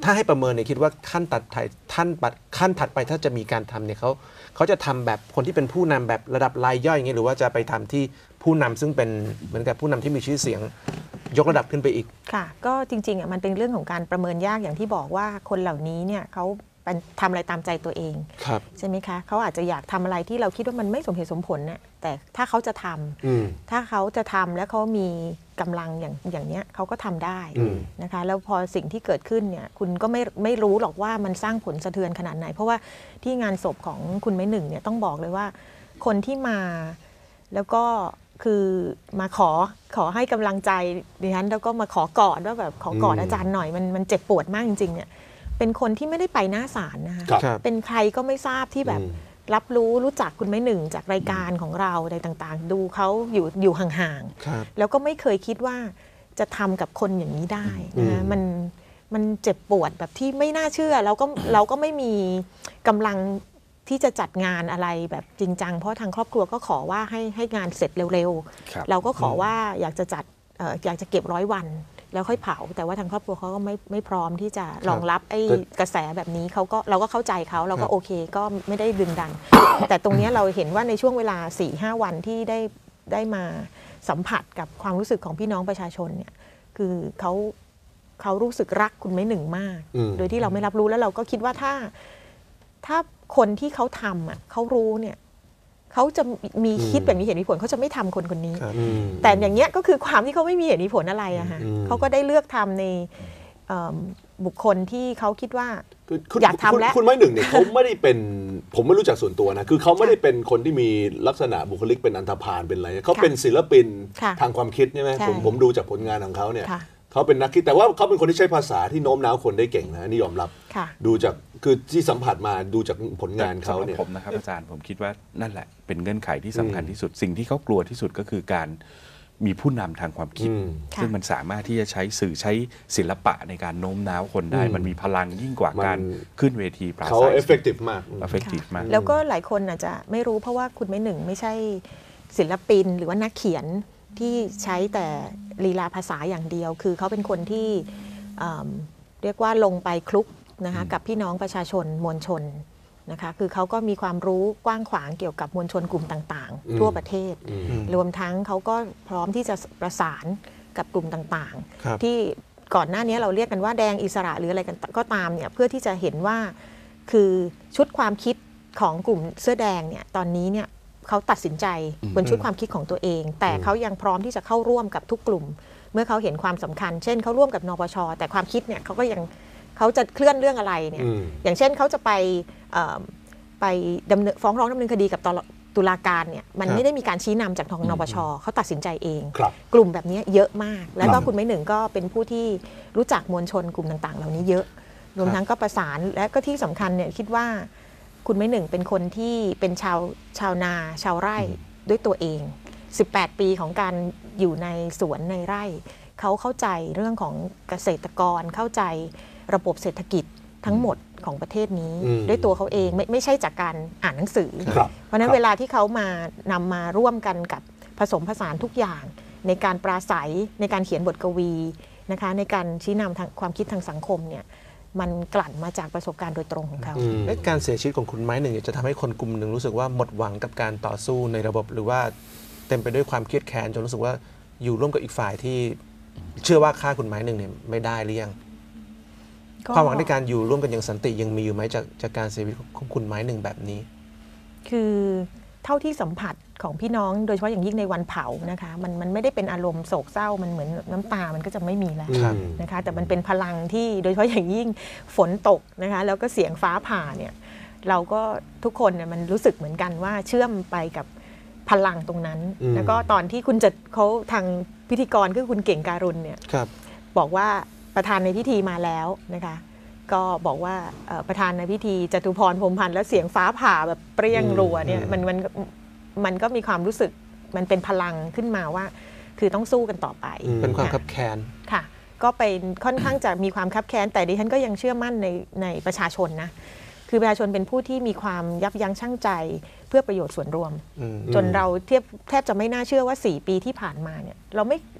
Speaker 3: ถ้าให้ประเมินเนี่ยคิดว่าขั้นตัดไทยท่านขั้นถัดไปถ้าจะมีการทำเนี่ยเขาเขาจะทำแบบคนที่เป็นผู้นำแบบระดับรายย่อยอย่างเงี้ยหรือว่าจะไปทำที่ผู้นำซึ่งเป็นเหมือนกับผู้นำที่มีชื่อเสียงยกระดับขึ้นไปอีก
Speaker 2: ค่ะก็จริงๆอ่ะมันเป็นเรื่องของการประเมินยากอย่างที่บอกว่าคนเหล่านี้เนี่ยเขาเป็นทำอะไรตามใจตัวเองใช่ไหมคะเขาอาจจะอยากทำอะไรที่เราคิดว่ามันไม่สมเหตุสมผลเนี่ยแต่ถ้าเขาจะทำถ้าเขาจะทำแล้วเขามีกำลังอย่างอย่างเนี้ยเขาก็ทำได้นะคะแล้วพอสิ่งที่เกิดขึ้นเนี่ยคุณก็ไม่ไม่รู้หรอกว่ามันสร้างผลสะเทือนขนาดไหนเพราะว่าที่งานศพของคุณไม้หนึ่งเนี่ยต้องบอกเลยว่าคนที่มาแล้วก็คือมาขอขอให้กำลังใจดิฉันแล้วก็มาขอกอดว่าแบบขอกอดอาจารย์หน่อยมันมันเจ็บปวดมากจริงๆเนี่ยเป็นคนที่ไม่ได้ไปหน้าศาลนะคะเป็นใครก็ไม่ทราบที่แบบรับรู้รู้จักคุณไม้หนึ่งจากรายการของเราอะไรต่างๆดูเขาอยู่อยู่ห่างๆแล้วก็ไม่เคยคิดว่าจะทำกับคนอย่างนี้ได้นะมันมันเจ็บปวดแบบที่ไม่น่าเชื่อเราก็เราก็ไม่มีกำลังที่จะจัดงานอะไรแบบจริงจังเพราะทางครอบครัวก็ขอว่าให้ให้งานเสร็จเร็วๆเราก็ขอว่าอยากจะจัดอยากจะเก็บร้อยวันแล้วค่อยเผาแต่ว่าทางครอบครัวเขาก็ไม่ไม่พร้อมที่จะรองรับไอ้กระแสแบบนี้เขาก็เราก็เข้าใจเขาเราก็โอเคก็ไม่ได้ดึงดันแต่ตรงนี้เราเห็นว่าในช่วงเวลา สี่ห้า วันที่ได้ได้มาสัมผัสกับความรู้สึกของพี่น้องประชาชนเนี่ยคือเขาเขารู้สึกรักคุณไม้หนึ่งมากโดยที่เราไม่รับรู้แล้วเราก็คิดว่าถ้าถ้าคนที่เขาทำอ่ะเขารู้เนี่ยเขาจะมีคิดแบบมีเหตุมีผลเขาจะไม่ทำคนคนนี้แต่อย่างเงี้ยก็คือความที่เขาไม่มีเหตุมีผลอะไรอะฮะเขาก็ได้เลือกทำในบุคคลที่เขาคิดว่าอยากทำแล้ว
Speaker 1: คุณไม้หนึ่งเนี่ยเขาไม่ได้เป็นผมไม่รู้จักส่วนตัวนะคือเขาไม่ได้เป็นคนที่มีลักษณะบุคลิกเป็นอันธพาลเป็นอะไรเขาเป็นศิลปินทางความคิดใช่ไหมผมผมดูจากผลงานของเขาเนี่ยเขาเป็นนักคิดแต่ว่าเขาเป็นคนที่ใช้ภาษาที่โน้มน้าวคนได้เก่งนะนี่ยอมรับดูจากคือที่สัมผัสมาดูจากผลงานเขาเนี่ย
Speaker 4: ผมนะครับอาจารย์ผมคิดว่านั่นแหละเป็นเงื่อนไขที่สำคัญที่สุดสิ่งที่เขากลัวที่สุดก็คือการมีผู้นำทางความคิดซึ่งมันสามารถที่จะใช้สื่อใช้ศิลปะในการโน้มน้าวคนได้มันมีพลังยิ่งกว่าการขึ้นเวทีปราศัย
Speaker 1: เขาเอฟเฟกติฟมาก
Speaker 4: เอฟเฟกติฟมาก
Speaker 2: แล้วก็หลายคนอาจจะไม่รู้เพราะว่าคุณไม้หนึ่งไม่ใช่ศิลปินหรือว่านักเขียนที่ใช้แต่ลีลาภาษาอย่างเดียวคือเขาเป็นคนที่เรียกว่าลงไปคลุกนะคะกับพี่น้องประชาชนมวลชนนะคะคือเขาก็มีความรู้กว้างขวางเกี่ยวกับมวลชนกลุ่มต่างๆทั่วประเทศรวมทั้งเขาก็พร้อมที่จะประสานกับกลุ่มต่างๆที่ก่อนหน้านี้เราเรียกกันว่าแดงอิสระหรืออะไรกันก็ตามเนี่ยเพื่อที่จะเห็นว่าคือชุดความคิดของกลุ่มเสื้อแดงเนี่ยตอนนี้เนี่ยเขาตัดสินใจบนชุดความคิดของตัวเองแต่เขายังพร้อมที่จะเข้าร่วมกับทุกกลุ่มเมื่อเขาเห็นความสำคัญเช่นเขาร่วมกับนปช.แต่ความคิดเนี่ยเขาก็ยังเขาจะเคลื่อนเรื่องอะไรเนี่ยอย่างเช่นเขาจะไปไปดำเนินฟ้องร้องดำเนินคดีกับตุลาการเนี่ยมันไม่ได้มีการชี้นำจากทางนปช.เขาตัดสินใจเองกลุ่มแบบนี้เยอะมากแล้วก็คุณไม้หนึ่งก็เป็นผู้ที่รู้จักมวลชนกลุ่มต่างๆเหล่านี้เยอะรวมทั้งก็ประสานและก็ที่สำคัญเนี่ยคิดว่าคุณไม้หนึ่งเป็นคนที่เป็นชาวชาวนาชาวไร่ด้วยตัวเองสิบแปดปีของการอยู่ในสวนในไร่เขาเข้าใจเรื่องของเกษตรกรเข้าใจระบบเศรษฐกิจทั้งหมดของประเทศนี้ด้วยตัวเขาเองไม่ไม่ใช่จากการอ่านหนังสือเพราะฉะนั้นเวลาที่เขามานำมาร่วมกันกับผสมผสานทุกอย่างในการปราศัยในการเขียนบทกวีนะคะในการชี้นำทางความคิดทางสังคมเนี่ยมันกลั่นมาจากประสบการณ์โดยตรงของเขา
Speaker 3: การเสียชีวิตของคุณไม้หนึ่งจะทำให้คนกลุ่มหนึ่งรู้สึกว่าหมดหวังกับการต่อสู้ในระบบหรือว่าเต็มไปด้วยความเครียดแค้นจนรู้สึกว่าอยู่ร่วมกับอีกฝ่ายที่เชื่อว่าฆ่าคุณไม้หนึ่งเนี่ยไม่ได้หรือยังความหวังในการอยู่ร่วมกันอย่างสันติยังมีอยู่ไหมจากจากการเสียชีวิตของคุณไม้หนึ่งแบบนี้
Speaker 2: คือเท่าที่สัมผัสของพี่น้องโดยเฉพาะอย่างยิ่งในวันเผานะคะมันมันไม่ได้เป็นอารมณ์โศกเศร้ามันเหมือนน้ำตามันก็จะไม่มีแล้วนะคะแต่มันเป็นพลังที่โดยเฉพาะอย่างยิ่งฝนตกนะคะแล้วก็เสียงฟ้าผ่าเนี่ยเราก็ทุกคนเนี่ยมันรู้สึกเหมือนกันว่าเชื่อมไปกับพลังตรงนั้นแล้วก็ตอนที่คุณจะเขาทางพิธีกรคือคุณเก่งการุณเนี่ยบอกว่าประธานในพิธีมาแล้วนะคะก็บอกว่าประธานในพิธีจตุพรพรหมพันธ์แล้วเสียงฟ้าผ่าแบบเปรี้ยงรัวเนี่ยมันมันมันก็มีความรู้สึกมันเป็นพลังขึ้นมาว่าคือต้องสู้กันต่อไป
Speaker 3: เป็นความคับแค้น
Speaker 2: ค่ะก็เป็นค่อนข้างจะมีความคับแค้นแต่ดิฉันก็ยังเชื่อมั่นในในประชาชนนะคือประชาชนเป็นผู้ที่มีความยับยั้งชั่งใจเพื่อประโยชน์ส่วนรวมจนเราเทียบแทบจะไม่น่าเชื่อว่าสี่ปีที่ผ่านมาเนี่ยเราไม่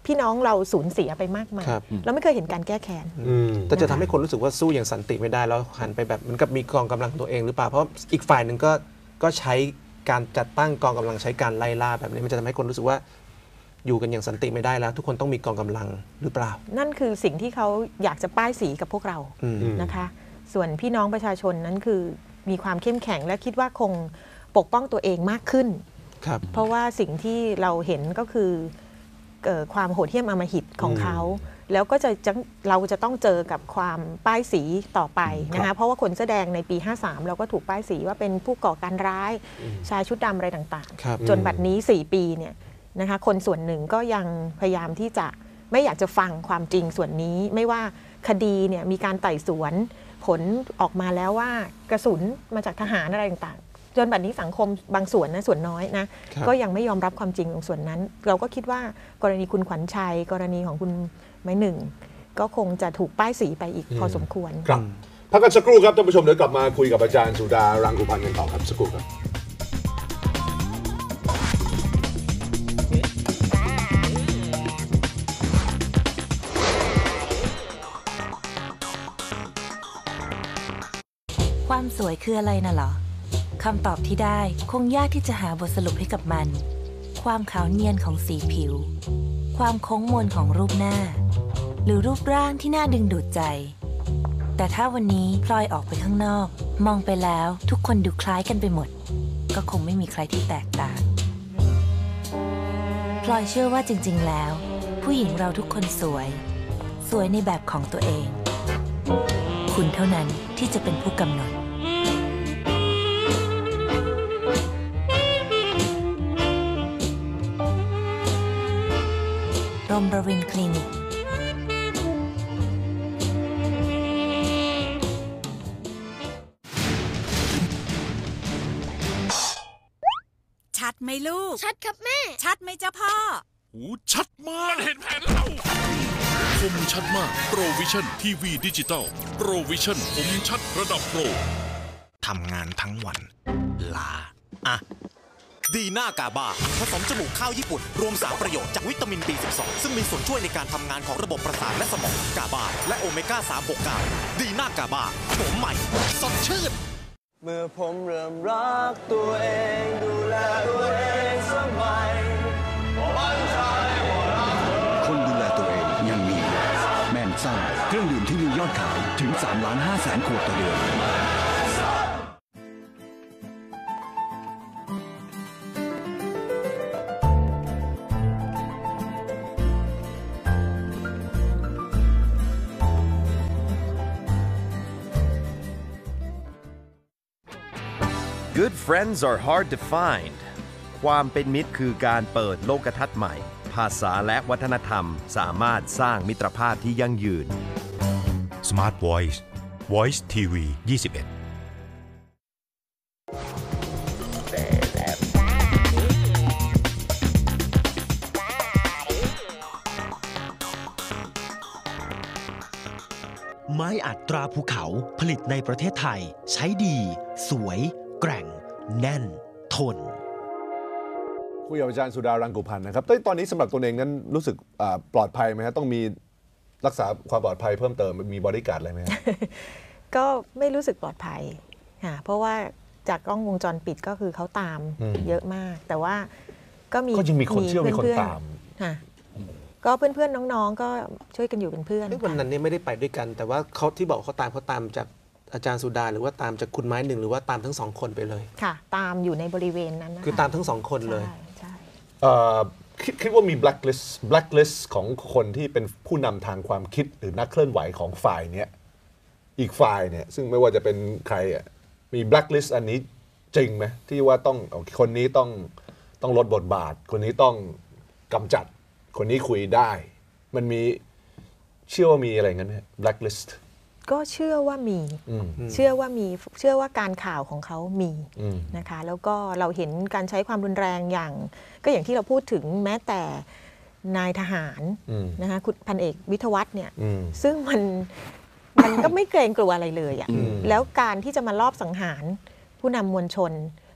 Speaker 2: พี่น้องเราสูญเสียไปมากมายเราไม่เคยเห็นการแก้แค้น
Speaker 3: แต่จะทำให้คนรู้สึกว่าสู้อย่างสันติไม่ได้แล้วหันไปแบบเหมือนกับมีกองกำลังตัวเองหรือเปล่าเพราะอีกฝ่ายหนึ่งก็ก็ใช้การจัดตั้งกองกำลังใช้การไล่ล่าแบบนี้มันจะทำให้คนรู้สึกว่าอยู่กันอย่างสันติไม่ได้แล้วทุกคนต้องมีกองกำลังหรือเปล่า
Speaker 2: นั่นคือสิ่งที่เขาอยากจะป้ายสีกับพวกเรานะคะส่วนพี่น้องประชาชนนั้นคือมีความเข้มแข็งและคิดว่าคงปกป้องตัวเองมากขึ้นเพราะว่าสิ่งที่เราเห็นก็คือความโหดเหี้ยมอำมหิตของเขาแล้วก็จะเราจะต้องเจอกับความป้ายสีต่อไปนะคะเพราะว่าคนแสดงในปีห้าสามเราก็ถูกป้ายสีว่าเป็นผู้ก่อการร้ายชายชุดดำอะไรต่างๆจนบัดนี้สี่ปีเนี่ยนะคะคนส่วนหนึ่งก็ยังพยายามที่จะไม่อยากจะฟังความจริงส่วนนี้ไม่ว่าคดีเนี่ยมีการไต่สวนผลออกมาแล้วว่ากระสุนมาจากทหารอะไรต่างๆจนบัดนี้สังคมบางส่วนนะส่วนน้อยนะก็ยังไม่ยอมรับความจริงของส่วนนั้นเราก็คิดว่ากรณีคุณขวัญชัยกรณีของคุณไม้หนึ่งก็คงจะถูกป้ายสีไปอีกพอสมควร
Speaker 1: ครับพักกันสักครู่ครับท่านผู้ชมเดี๋ยวกลับมาคุยกับอาจารย์สุดารังกุพันธ์กันต่อครับสักครู่ครับ
Speaker 7: ความสวยคืออะไรน่ะเหรอคำตอบที่ได้คงยากที่จะหาบทสรุปให้กับมันความขาวเนียนของสีผิวความโค้งมนของรูปหน้าหรือรูปร่างที่น่าดึงดูดใจแต่ถ้าวันนี้พลอยออกไปข้างนอกมองไปแล้วทุกคนดูคล้ายกันไปหมดก็คงไม่มีใครที่แตกต่างพลอยเชื่อว่าจริงๆแล้วผู้หญิงเราทุกคนสวยสวยในแบบของตัวเองคุณเท่านั้นที่จะเป็นผู้กำหนดรมรวินคลินิก
Speaker 8: ชัดไหมลูก
Speaker 9: ชัดครับแม่
Speaker 8: ชัดไหมจ้าพ่อ
Speaker 24: หูชัดมากมันเห็นแผนแล้วคมชัดมากโปรวิชั่นทีวีดิจิตอลโปรวิชั่นคมชัดระดับโปร
Speaker 25: ทำงานทั้งวันลาอ่ะดีน่ากาบาผสมจมูกข้าวญี่ปุ่นรวมสามประโยชน์จากวิตามิน บี สิบสอง ซึ่งมีส่วนช่วยในการทำงานของระบบประสาทและสมองกาบาและโอเมก้า สาม หก เก้า ดีน่ากาบาโฉมใหม่สดชื่น
Speaker 26: เมื่อผมเริ่มรักตัวเองดูแลตัวเองสมัย
Speaker 27: คนดูแลตัวเองยังมีแมนซ่าเครื่องดื่มที่มียอดขายถึง สามล้านห้าแสน ขวดต่อเดือน
Speaker 28: Good friends are hard to find ความเป็นมิตรคือการเปิดโลกทัศน์ใหม่ภาษาและวัฒนธรรมสามารถสร้างมิตรภาพที่ยั่งยืน
Speaker 15: Smart Voice Voice ที วี ยี่สิบเอ็ด
Speaker 5: ไม้อัดตราภูเขาผลิตในประเทศไทยใช้ดีสวยแกร่งแน่นทน
Speaker 1: คุยกับอาจารย์สุดารังกุพันธ์นะครับตอนนี้สำหรับตัวเองนั้นรู้สึกปลอดภัยไหมครับต้องมีรักษาความปลอดภัยเพิ่มเติมมีบอดี้การ์ดอะไรไหม
Speaker 2: ก็ไม่รู้สึกปลอดภัยค่ะเพราะว่าจากกล้องวงจรปิดก็คือเขาตามเยอะมากแต่ว่าก็มี
Speaker 1: ก็ยังมีคนเชื่อมีคนตาม
Speaker 2: ค่ะก็เพื่อนๆน้องๆก็ช่วยกันอยู่เป็นเพื่อน
Speaker 3: วันนั้นเนี่ยไม่ได้ไปด้วยกันแต่ว่าเขาที่บอกเขาตามเขาตามจากอาจารย์สุดาหรือว่าตามจากคุณไม้หนึ่งหรือว่าตามทั้งสองคนไปเลย
Speaker 2: ค่ะตามอยู่ในบริเวณนั้นนะ
Speaker 3: คือตามทั้งสองคนเลย
Speaker 2: ใช่
Speaker 1: คิดคิดว่ามี blacklist blacklist ของคนที่เป็นผู้นำทางความคิดหรือนักเคลื่อนไหวของฝ่ายเนี้ยอีกฝ่ายเนี่ยซึ่งไม่ว่าจะเป็นใครอ่ะมี blacklist อันนี้จริงไหมที่ว่าต้องคนนี้ต้องต้องลดบทบาทคนนี้ต้องกำจัดคนนี้คุยได้มันมีเชื่อว่ามีอะไรงั้นไหม blacklist
Speaker 2: ก็เชื่อว่ามีเชื่อว่ามีเชื่อว่าการข่าวของเขามีนะคะแล้วก็เราเห็นการใช้ความรุนแรงอย่างก็อย่างที่เราพูดถึงแม้แต่นายทหารนะคะคุณพันเอกวิทยวัฒน์เนี่ยซึ่งมันมันก็ไม่เกรงกลัวอะไรเลยอ่ะแล้วการที่จะมาลอบสังหารผู้นำมวลชน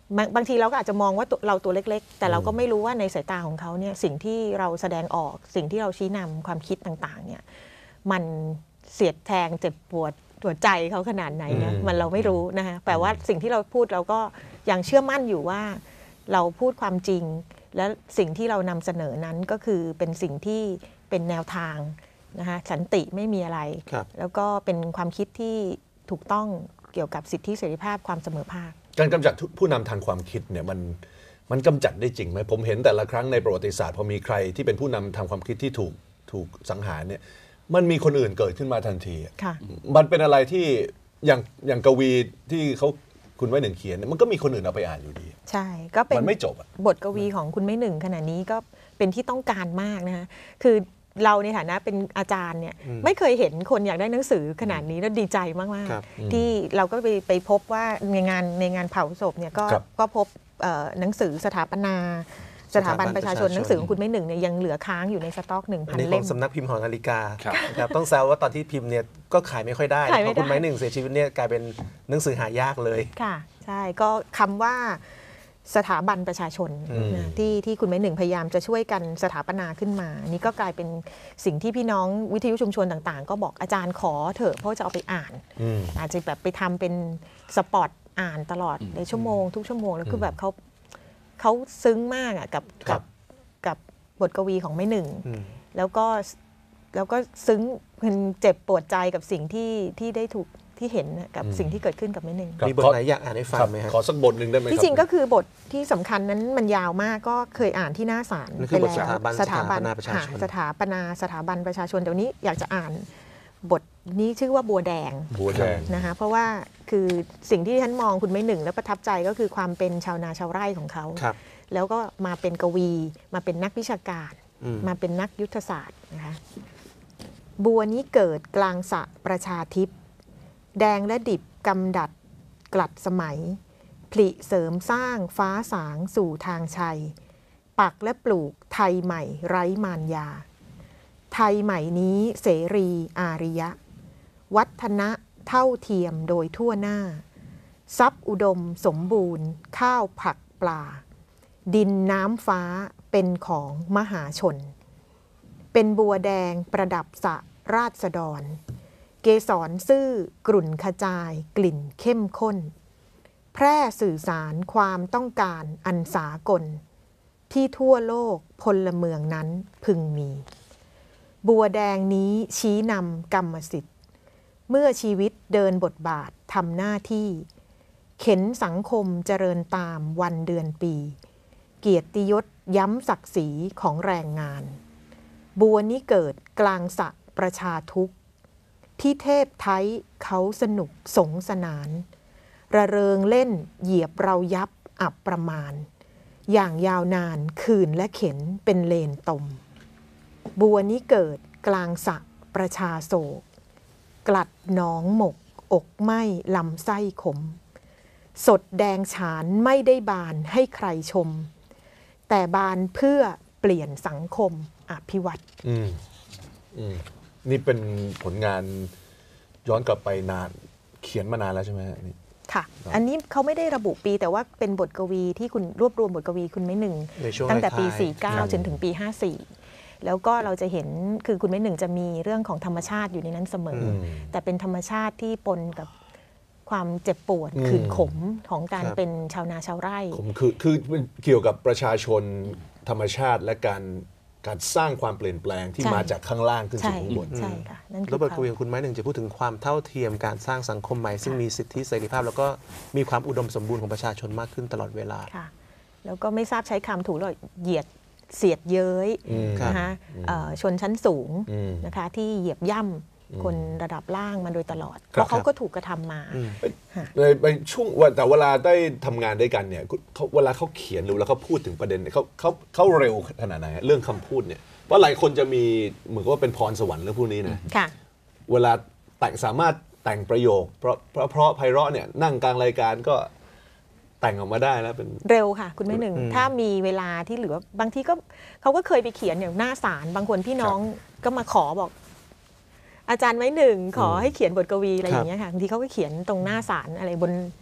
Speaker 2: บางบางทีเราก็อาจจะมองว่าเราตัวเล็กๆแต่เราก็ไม่รู้ว่าในสายตาของเขาเนี่ยสิ่งที่เราแสดงออกสิ่งที่เราชี้นำความคิดต่างๆเนี่ยมันเสียดแทงเจ็บปวดหัวใจเขาขนาดไหนนะมันเราไม่รู้นะคะแต่ว่าสิ่งที่เราพูดเราก็ยังเชื่อมั่นอยู่ว่าเราพูดความจริงและสิ่งที่เรานำเสนอนั้นก็คือเป็นสิ่งที่เป็นแนวทางนะคะสันติไม่มีอะไรแล้วก็เป็นความคิดที่ถูกต้องเกี่ยวกับสิทธิเสรีภาพความเสมอภาค
Speaker 1: การกำจัดผู้นำทางความคิดเนี่ยมันมันกำจัดได้จริงไหมผมเห็นแต่ละครั้งในประวัติศาสตร์พอมีใครที่เป็นผู้นำทางความคิดที่ถูกถูกสังหารเนี่ยมันมีคนอื่นเกิดขึ้นมาทันทีมันเป็นอะไรที่อย่างอย่างกวีที่เขาคุณไว้หนึ่งเขียนมันก็มีคนอื่นเอาไปอ่านอยู่ดี
Speaker 2: ใช่ก็เป็น
Speaker 1: มันไม่จบบ
Speaker 2: ทกวีของคุณไว้หนึ่งขณะนี้ก็เป็นที่ต้องการมากนะคะคือเราในฐานะเป็นอาจารย์เนี่ยไม่เคยเห็นคนอยากได้หนังสือขนาดนี้แล้วดีใจมากๆที่เราก็ไปไปพบว่าในงานในงานเผาศพเนี่ยก็ก็พบหนังสือสถาปนาสถาบันประชาชนหนังสือของคุณไว้หนึ่งเนี่ยยังเหลือค้างอยู่ในสต็อก หนึ่งพัน เล่ม
Speaker 3: สำนักพิมพ์หอนาฬิกาครับต้องแซวว่าตอนที่พิมพ์เนี่ยก็ขายไม่ค่อยได้เพราะคุณไว้หนึ่งเสียชีวิตเนี่ยกลายเป็นหนังสือหายากเลย
Speaker 2: ค่ะใช่ก็คำว่าสถาบันประชาชนนะที่ที่คุณไว้หนึ่งพยายามจะช่วยกันสถาปนาขึ้นมานี่ก็กลายเป็นสิ่งที่พี่น้องวิทยุชุมชนต่างๆก็บอกอาจารย์ขอเถอะเพราะจะเอาไปอ่านอาจจะแบบไปทำเป็นสปอตอ่านตลอดในชั่วโมงทุกชั่วโมงแล้วคือแบบเขาเขาซึ้งมากอ่ะกับกับกับบทกวีของไม้หนึ่งแล้วก็แล้วก็ซึ้งเป็นเจ็บปวดใจกับสิ่งที่ที่ได้ถูกที่เห็นกับสิ่งที่เกิดขึ้นกับไม้หนึ่ง
Speaker 3: มีบทไหนอยากอ่านให้ฟังไหมครับ
Speaker 1: ขอสักบทหนึ่งได้ไหมครับ
Speaker 2: ที่จริงก็คือบทที่สำคัญนั้นมันยาวมากก็เคยอ่านที่หน้าศาล
Speaker 3: ไปแล้ว
Speaker 2: สถาบันประชาชนสถาปนาสถาบันประชาชนเดี๋ยวนี้อยากจะอ่านบทนี้ชื่อว่าบัวแดง
Speaker 1: บัวแดง
Speaker 2: นะคะเพราะว่าคือสิ่งที่ท่านมองคุณไม้หนึ่งแล้วประทับใจก็คือความเป็นชาวนาชาวไร่ของเขาแล้วก็มาเป็นกวีมาเป็นนักวิชาการมาเป็นนักยุทธศาสตร์นะคะบัวนี้เกิดกลางสระประชาธิปแดงและดิบกำดัดกลัดสมัยผลิเสริมสร้างฟ้าสางสู่ทางชัยปักและปลูกไทยใหม่ไร้มารยาไทยใหม่นี้เสรีอาริยะวัฒนะเท่าเทียมโดยทั่วหน้าทรัพย์อุดมสมบูรณ์ข้าวผักปลาดินน้ำฟ้าเป็นของมหาชนเป็นบัวแดงประดับสระราษฎรเกสรซื่อกรุ่นขจายกลิ่นเข้มข้นแพร่สื่อสารความต้องการอันสากลที่ทั่วโลกพลเมืองนั้นพึงมีบัวแดงนี้ชี้นำกรรมสิทธิ์เมื่อชีวิตเดินบทบาททำหน้าที่เข็นสังคมเจริญตามวันเดือนปีเกียรติยศย้ำศักดิ์ศรีของแรงงานบัวนี้เกิดกลางสระประชาทุกข์ที่เทพไทยเขาสนุกสงสนานระเริงเล่นเหยียบเรายับอับประมาณอย่างยาวนานคืนและเข็นเป็นเลนตมบัวนี้เกิดกลางสระประชาโศกกลัดหนองหมกอกไหม้ลำไส้ขมสดแดงฉานไม่ได้บานให้ใครชมแต่บานเพื่อเปลี่ยนสังคมอภิวัตร
Speaker 1: อืมอืมนี่เป็นผลงานย้อนกลับไปนานเขียนมานานแล้วใช่ไหมนี่
Speaker 2: ค่ะอันนี้เขาไม่ได้ระบุปีแต่ว่าเป็นบทกวีที่คุณรวบรวมบทกวีคุณไม้หนึ่งตั้งแต่ปีสี่สิบเก้าจนถึงปีห้าสิบสี่แล้วก็เราจะเห็นคือคุณไม้หนึ่งจะมีเรื่องของธรรมชาติอยู่ในนั้นเสมอแต่เป็นธรรมชาติที่ปนกับความเจ็บปวดขื่นขมของการเป็นชาวนาชาวไร่
Speaker 1: ผมคือคือเกี่ยวกับประชาชนธรรมชาติและการการสร้างความเปลี่ยนแปลงที่มาจากข้างล่างขึ้นสู่ข้างบน
Speaker 2: ใช่ค่ะนั่นคือ
Speaker 3: แล้วบทกวีของคุณไม้หนึ่งจะพูดถึงความเท่าเทียมการสร้างสังคมใหม่ซึ่งมีสิทธิเสรีภาพแล้วก็มีความอุดมสมบูรณ์ของประชาชนมากขึ้นตลอดเวลา
Speaker 2: ค่ะแล้วก็ไม่ทราบใช้คำถูกหรือเหยียดเสียดเย้ยนะคะชนชั้นสูงนะคะที่เหยียบย่ำคนระดับล่างมาโดยตลอดเพราะเขาก็ถูกกระทำมา
Speaker 1: ในช่วงแต่เวลาได้ทำงานด้วยกันเนี่ยเขาเวลาเขาเขียนหรือเวลาเขาพูดถึงประเด็นเขาเขาเขาเร็วขนาดไหนเรื่องคำพูดเนี่ยว่าหลายคนจะมีเหมือนกับว่าเป็นพรสวรรค์เรื่องพวกนี้นะเวลาแต่งสามารถแต่งประโยคเพราะเพราะเพราะไพเราะเนี่ยนั่งกลางรายการก็แต่งออกมาได้แล้วเป็น
Speaker 2: เร็วค่ะคุณแม่หนึ่งถ้ามีเวลาที่เหลือบางทีก็เขาก็เคยไปเขียนอย่างหน้าศาลบางคนพี่น้องก็มาขอบอกอาจารย์ไว้หนึ่งขอให้เขียนบทกวีอะไรอย่างเงี้ยค่ะบางทีเขาก็เขียนตรงหน้าศาลอะไรบน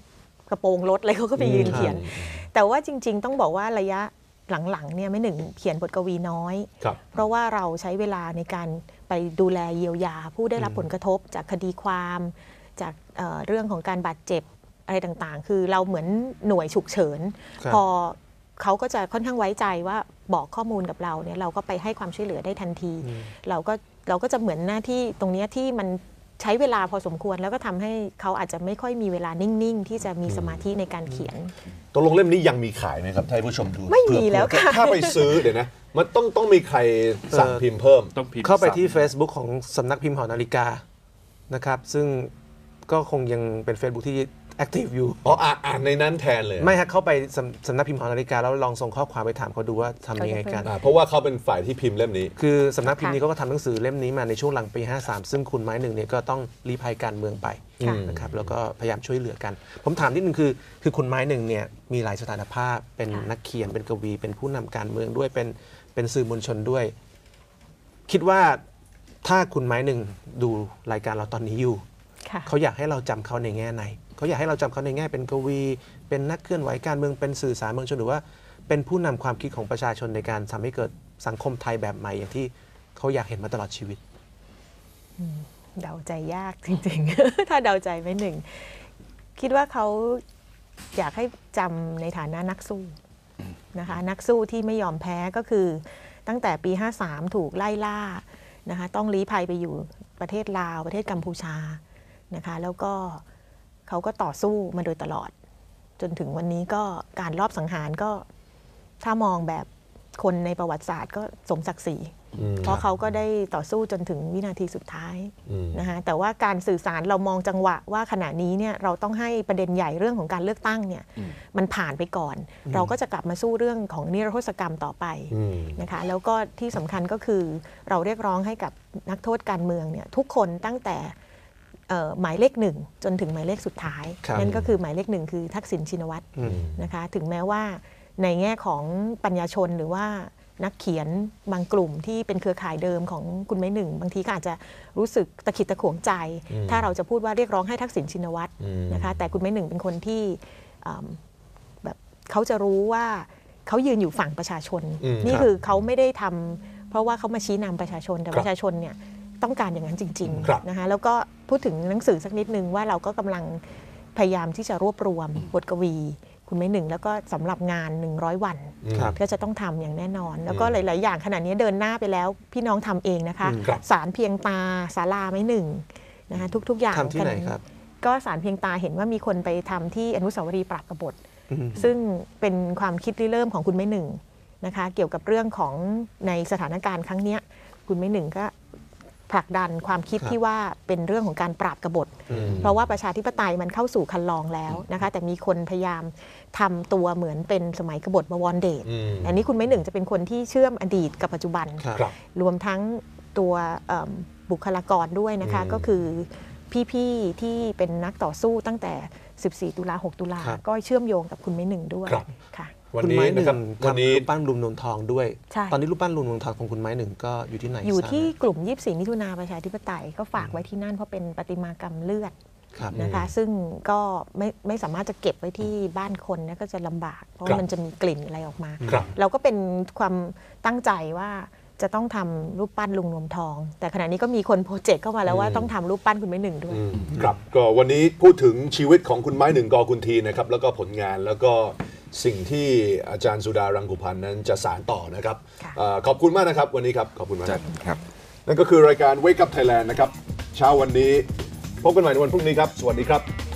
Speaker 2: กระโปรงรถอะไรเขาก็ไปยืนเขียนแต่ว่าจริงๆต้องบอกว่าระยะหลังๆเนี่ยไม่หนึ่งเขียนบทกวีน้อยเพราะว่าเราใช้เวลาในการไปดูแลเยียวยาผู้ได้รับผลกระทบจากคดีความจาก เอ่อ เรื่องของการบาดเจ็บอะไรต่างๆคือเราเหมือนหน่วยฉุกเฉินพอเขาก็จะค่อนข้างไว้ใจว่าบอกข้อมูลกับเราเนี่ยเราก็ไปให้ความช่วยเหลือได้ทันทีเราก็เราก็จะเหมือนหน้าที่ตรงนี้ที่มันใช้เวลาพอสมควรแล้วก็ทำให้เขาอาจจะไม่ค่อยมีเวลานิ่งๆที่จะมีสมาธิในการเขียน
Speaker 1: ตกลงเล่มนี้ยังมีขายไหมครับท่านผู้ชมดู
Speaker 2: ไม่มีแล้วค่ะ
Speaker 1: ถ้าไปซื้อเดี๋ยวนะมันต้องต้องมีใครสั่งพิมพ์เพิ่ม
Speaker 3: ต้องเข้าไปที่ Facebook ของสำนักพิมพ์หอนาฬิกานะครับซึ่งก็คงยังเป็น Facebook ที่แอคทีฟอยู่
Speaker 1: อ๋ออ่านในนั้นแทนเลย
Speaker 3: ไม่ฮะเข้าไปสำนักพิมพ์หอนาฬิกาแล้วลองส่งข้อความไปถามเขาดูว่าทำยังไงกัน
Speaker 1: เพราะว่าเขาเป็นฝ่ายที่พิมพ์เล่มนี้
Speaker 3: คือสำนักพิมพ์นี้เขาก็ทำหนังสือเล่มนี้มาในช่วงหลังปีห้าสามซึ่งคุณไม้หนึ่งเนี่ยก็ต้องลี้ภัยการเมืองไปนะครับแล้วก็พยายามช่วยเหลือกันผมถามนิดนึงคือคือคุณไม้หนึ่งเนี่ยมีหลายสถานภาพเป็นนักเขียนเป็นกวีเป็นผู้นำการเมืองด้วยเป็นเป็นสื่อมวลชนด้วยคิดว่าถ้าคุณไม้หนึ่งดูรายการเราตอนนี้อยู่เขาอยากให้เราจำเขาในแง่ไหนเขาอยากให้เราจำเขาในแง่เป็นกวีเป็นนักเคลื่อนไหวการเมืองเป็นสื่อสารมวลชนหรือว่าเป็นผู้นำความคิดของประชาชนในการทำให้เกิดสังคมไทยแบบใหม่อย่างที่เขาอยากเห็นมาตลอดชีวิต
Speaker 2: เดาใจยากจริงๆ ถ้าเดาใจไม่หนึ่งคิดว่าเขาอยากให้จำในฐานะนักสู้นะคะนักสู้ที่ไม่ยอมแพ้ก็คือตั้งแต่ปีห้าสามถูกไล่ล่านะคะต้องลี้ภัยไปอยู่ประเทศลาวประเทศกัมพูชานะคะแล้วก็เขาก็ต่อสู้มาโดยตลอดจนถึงวันนี้ก็การลอบสังหารก็ถ้ามองแบบคนในประวัติศาสตร์ก็สมศักดิ์ศรีเพราะเขาก็ได้ต่อสู้จนถึงวินาทีสุดท้ายนะคะแต่ว่าการสื่อสารเรามองจังหวะว่าขณะนี้เนี่ยเราต้องให้ประเด็นใหญ่เรื่องของการเลือกตั้งเนี่ยมันผ่านไปก่อนเราก็จะกลับมาสู้เรื่องของนิรโทษกรรมต่อไปนะคะแล้วก็ที่สำคัญก็คือเราเรียกร้องให้กับนักโทษการเมืองเนี่ยทุกคนตั้งแต่หมายเลขหนึ่งจนถึงหมายเลขสุดท้ายนั่นก็คือหมายเลขหนึ่งคือทักษิณชินวัตรนะคะถึงแม้ว่าในแง่ของปัญญาชนหรือว่านักเขียนบางกลุ่มที่เป็นเครือข่ายเดิมของคุณไม้หนึ่งบางทีก็อาจจะรู้สึกตะขิดตะขวงใจถ้าเราจะพูดว่าเรียกร้องให้ทักษิณชินวัตรนะคะแต่คุณไม้หนึ่งเป็นคนที่แบบเขาจะรู้ว่าเขายืนอยู่ฝั่งประชาชนนี่คือเขาไม่ได้ทำเพราะว่าเขามาชี้นำประชาชนแต่ประชาชนเนี่ยต้องการอย่างนั้นจริงๆนะคะแล้วก็พูดถึงหนังสือสักนิดนึงว่าเราก็กำลังพยายามที่จะรวบรวมบทกวีคุณไม้หนึ่งแล้วก็สำหรับงานหนึ่งร้อยวันก็จะต้องทำอย่างแน่นอนแล้วก็หลายๆอย่างขณะนี้เดินหน้าไปแล้วพี่น้องทำเองนะคะศาลเพียงตาศาลาไม้หนึ่งนะคะทุกๆอย่าง
Speaker 3: ทำที่ไหนครับ
Speaker 2: ก็ศาลเพียงตาเห็นว่ามีคนไปทำที่อนุสาวรีย์ปราบกบฏซึ่งเป็นความคิดริเริ่มของคุณไม้หนึ่งนะคะเกี่ยวกับเรื่องของในสถานการณ์ครั้งนี้คุณไม้หนึ่งก็ผลักดันความคิดที่ว่าเป็นเรื่องของการปราบกบฏเพราะว่าประชาธิปไตยมันเข้าสู่คันลองแล้วนะคะแต่มีคนพยายามทำตัวเหมือนเป็นสมัยกบฏบวรเดชอันนี้คุณไม้หนึ่งจะเป็นคนที่เชื่อมอดีตกับปัจจุบันรวมทั้งตัวบุคลากรด้วยนะคะก็คือพี่ๆที่เป็นนักต่อสู้ตั้งแต่สิบสี่ตุลาหกตุลาก็เชื่อมโยงกับคุณไม้หนึ่งด้วยค่ะ
Speaker 3: คุณไม้หนึ่งทำรูปปั้นลุงนวลทองด้วยตอนนี้รูปปั้นลุงนวลทองของคุณไม้หนึ่งก็อยู่ที่ไหน
Speaker 2: อยู่ที่กลุ่มยี่สิบสี่มิถุนาประชาธิปไตยก็ฝากไว้ที่นั่นเพราะเป็นประติมากรรมเลือดนะคะซึ่งก็ไม่ไม่สามารถจะเก็บไว้ที่บ้านคนนะก็จะลำบากเพราะมันจะมีกลิ่นอะไรออกมาเราก็เป็นความตั้งใจว่าจะต้องทำรูปปั้นลุงนวลทองแต่ขณะนี้ก็มีคนโปรเจกต์เข้ามาแล้วว่าต้องทำรูปปั้นคุณไม้หนึ่งด้วย
Speaker 1: ครับก็วันนี้พูดถึงชีวิตของคุณไม้หนึ่งกกุลทีนะครับแล้วก็ผลงานแล้วก็สิ่งที่อาจารย์สุดารังกุพันธ์นั้นจะสานต่อนะครับขอบคุณมากนะครับวันนี้ครับขอบคุณมากครับนั่นก็คือรายการ Wake Up Thailand นะครับเช้าวันนี้พบกันใหม่ในวันพรุ่งนี้ครับสวัสดีครับ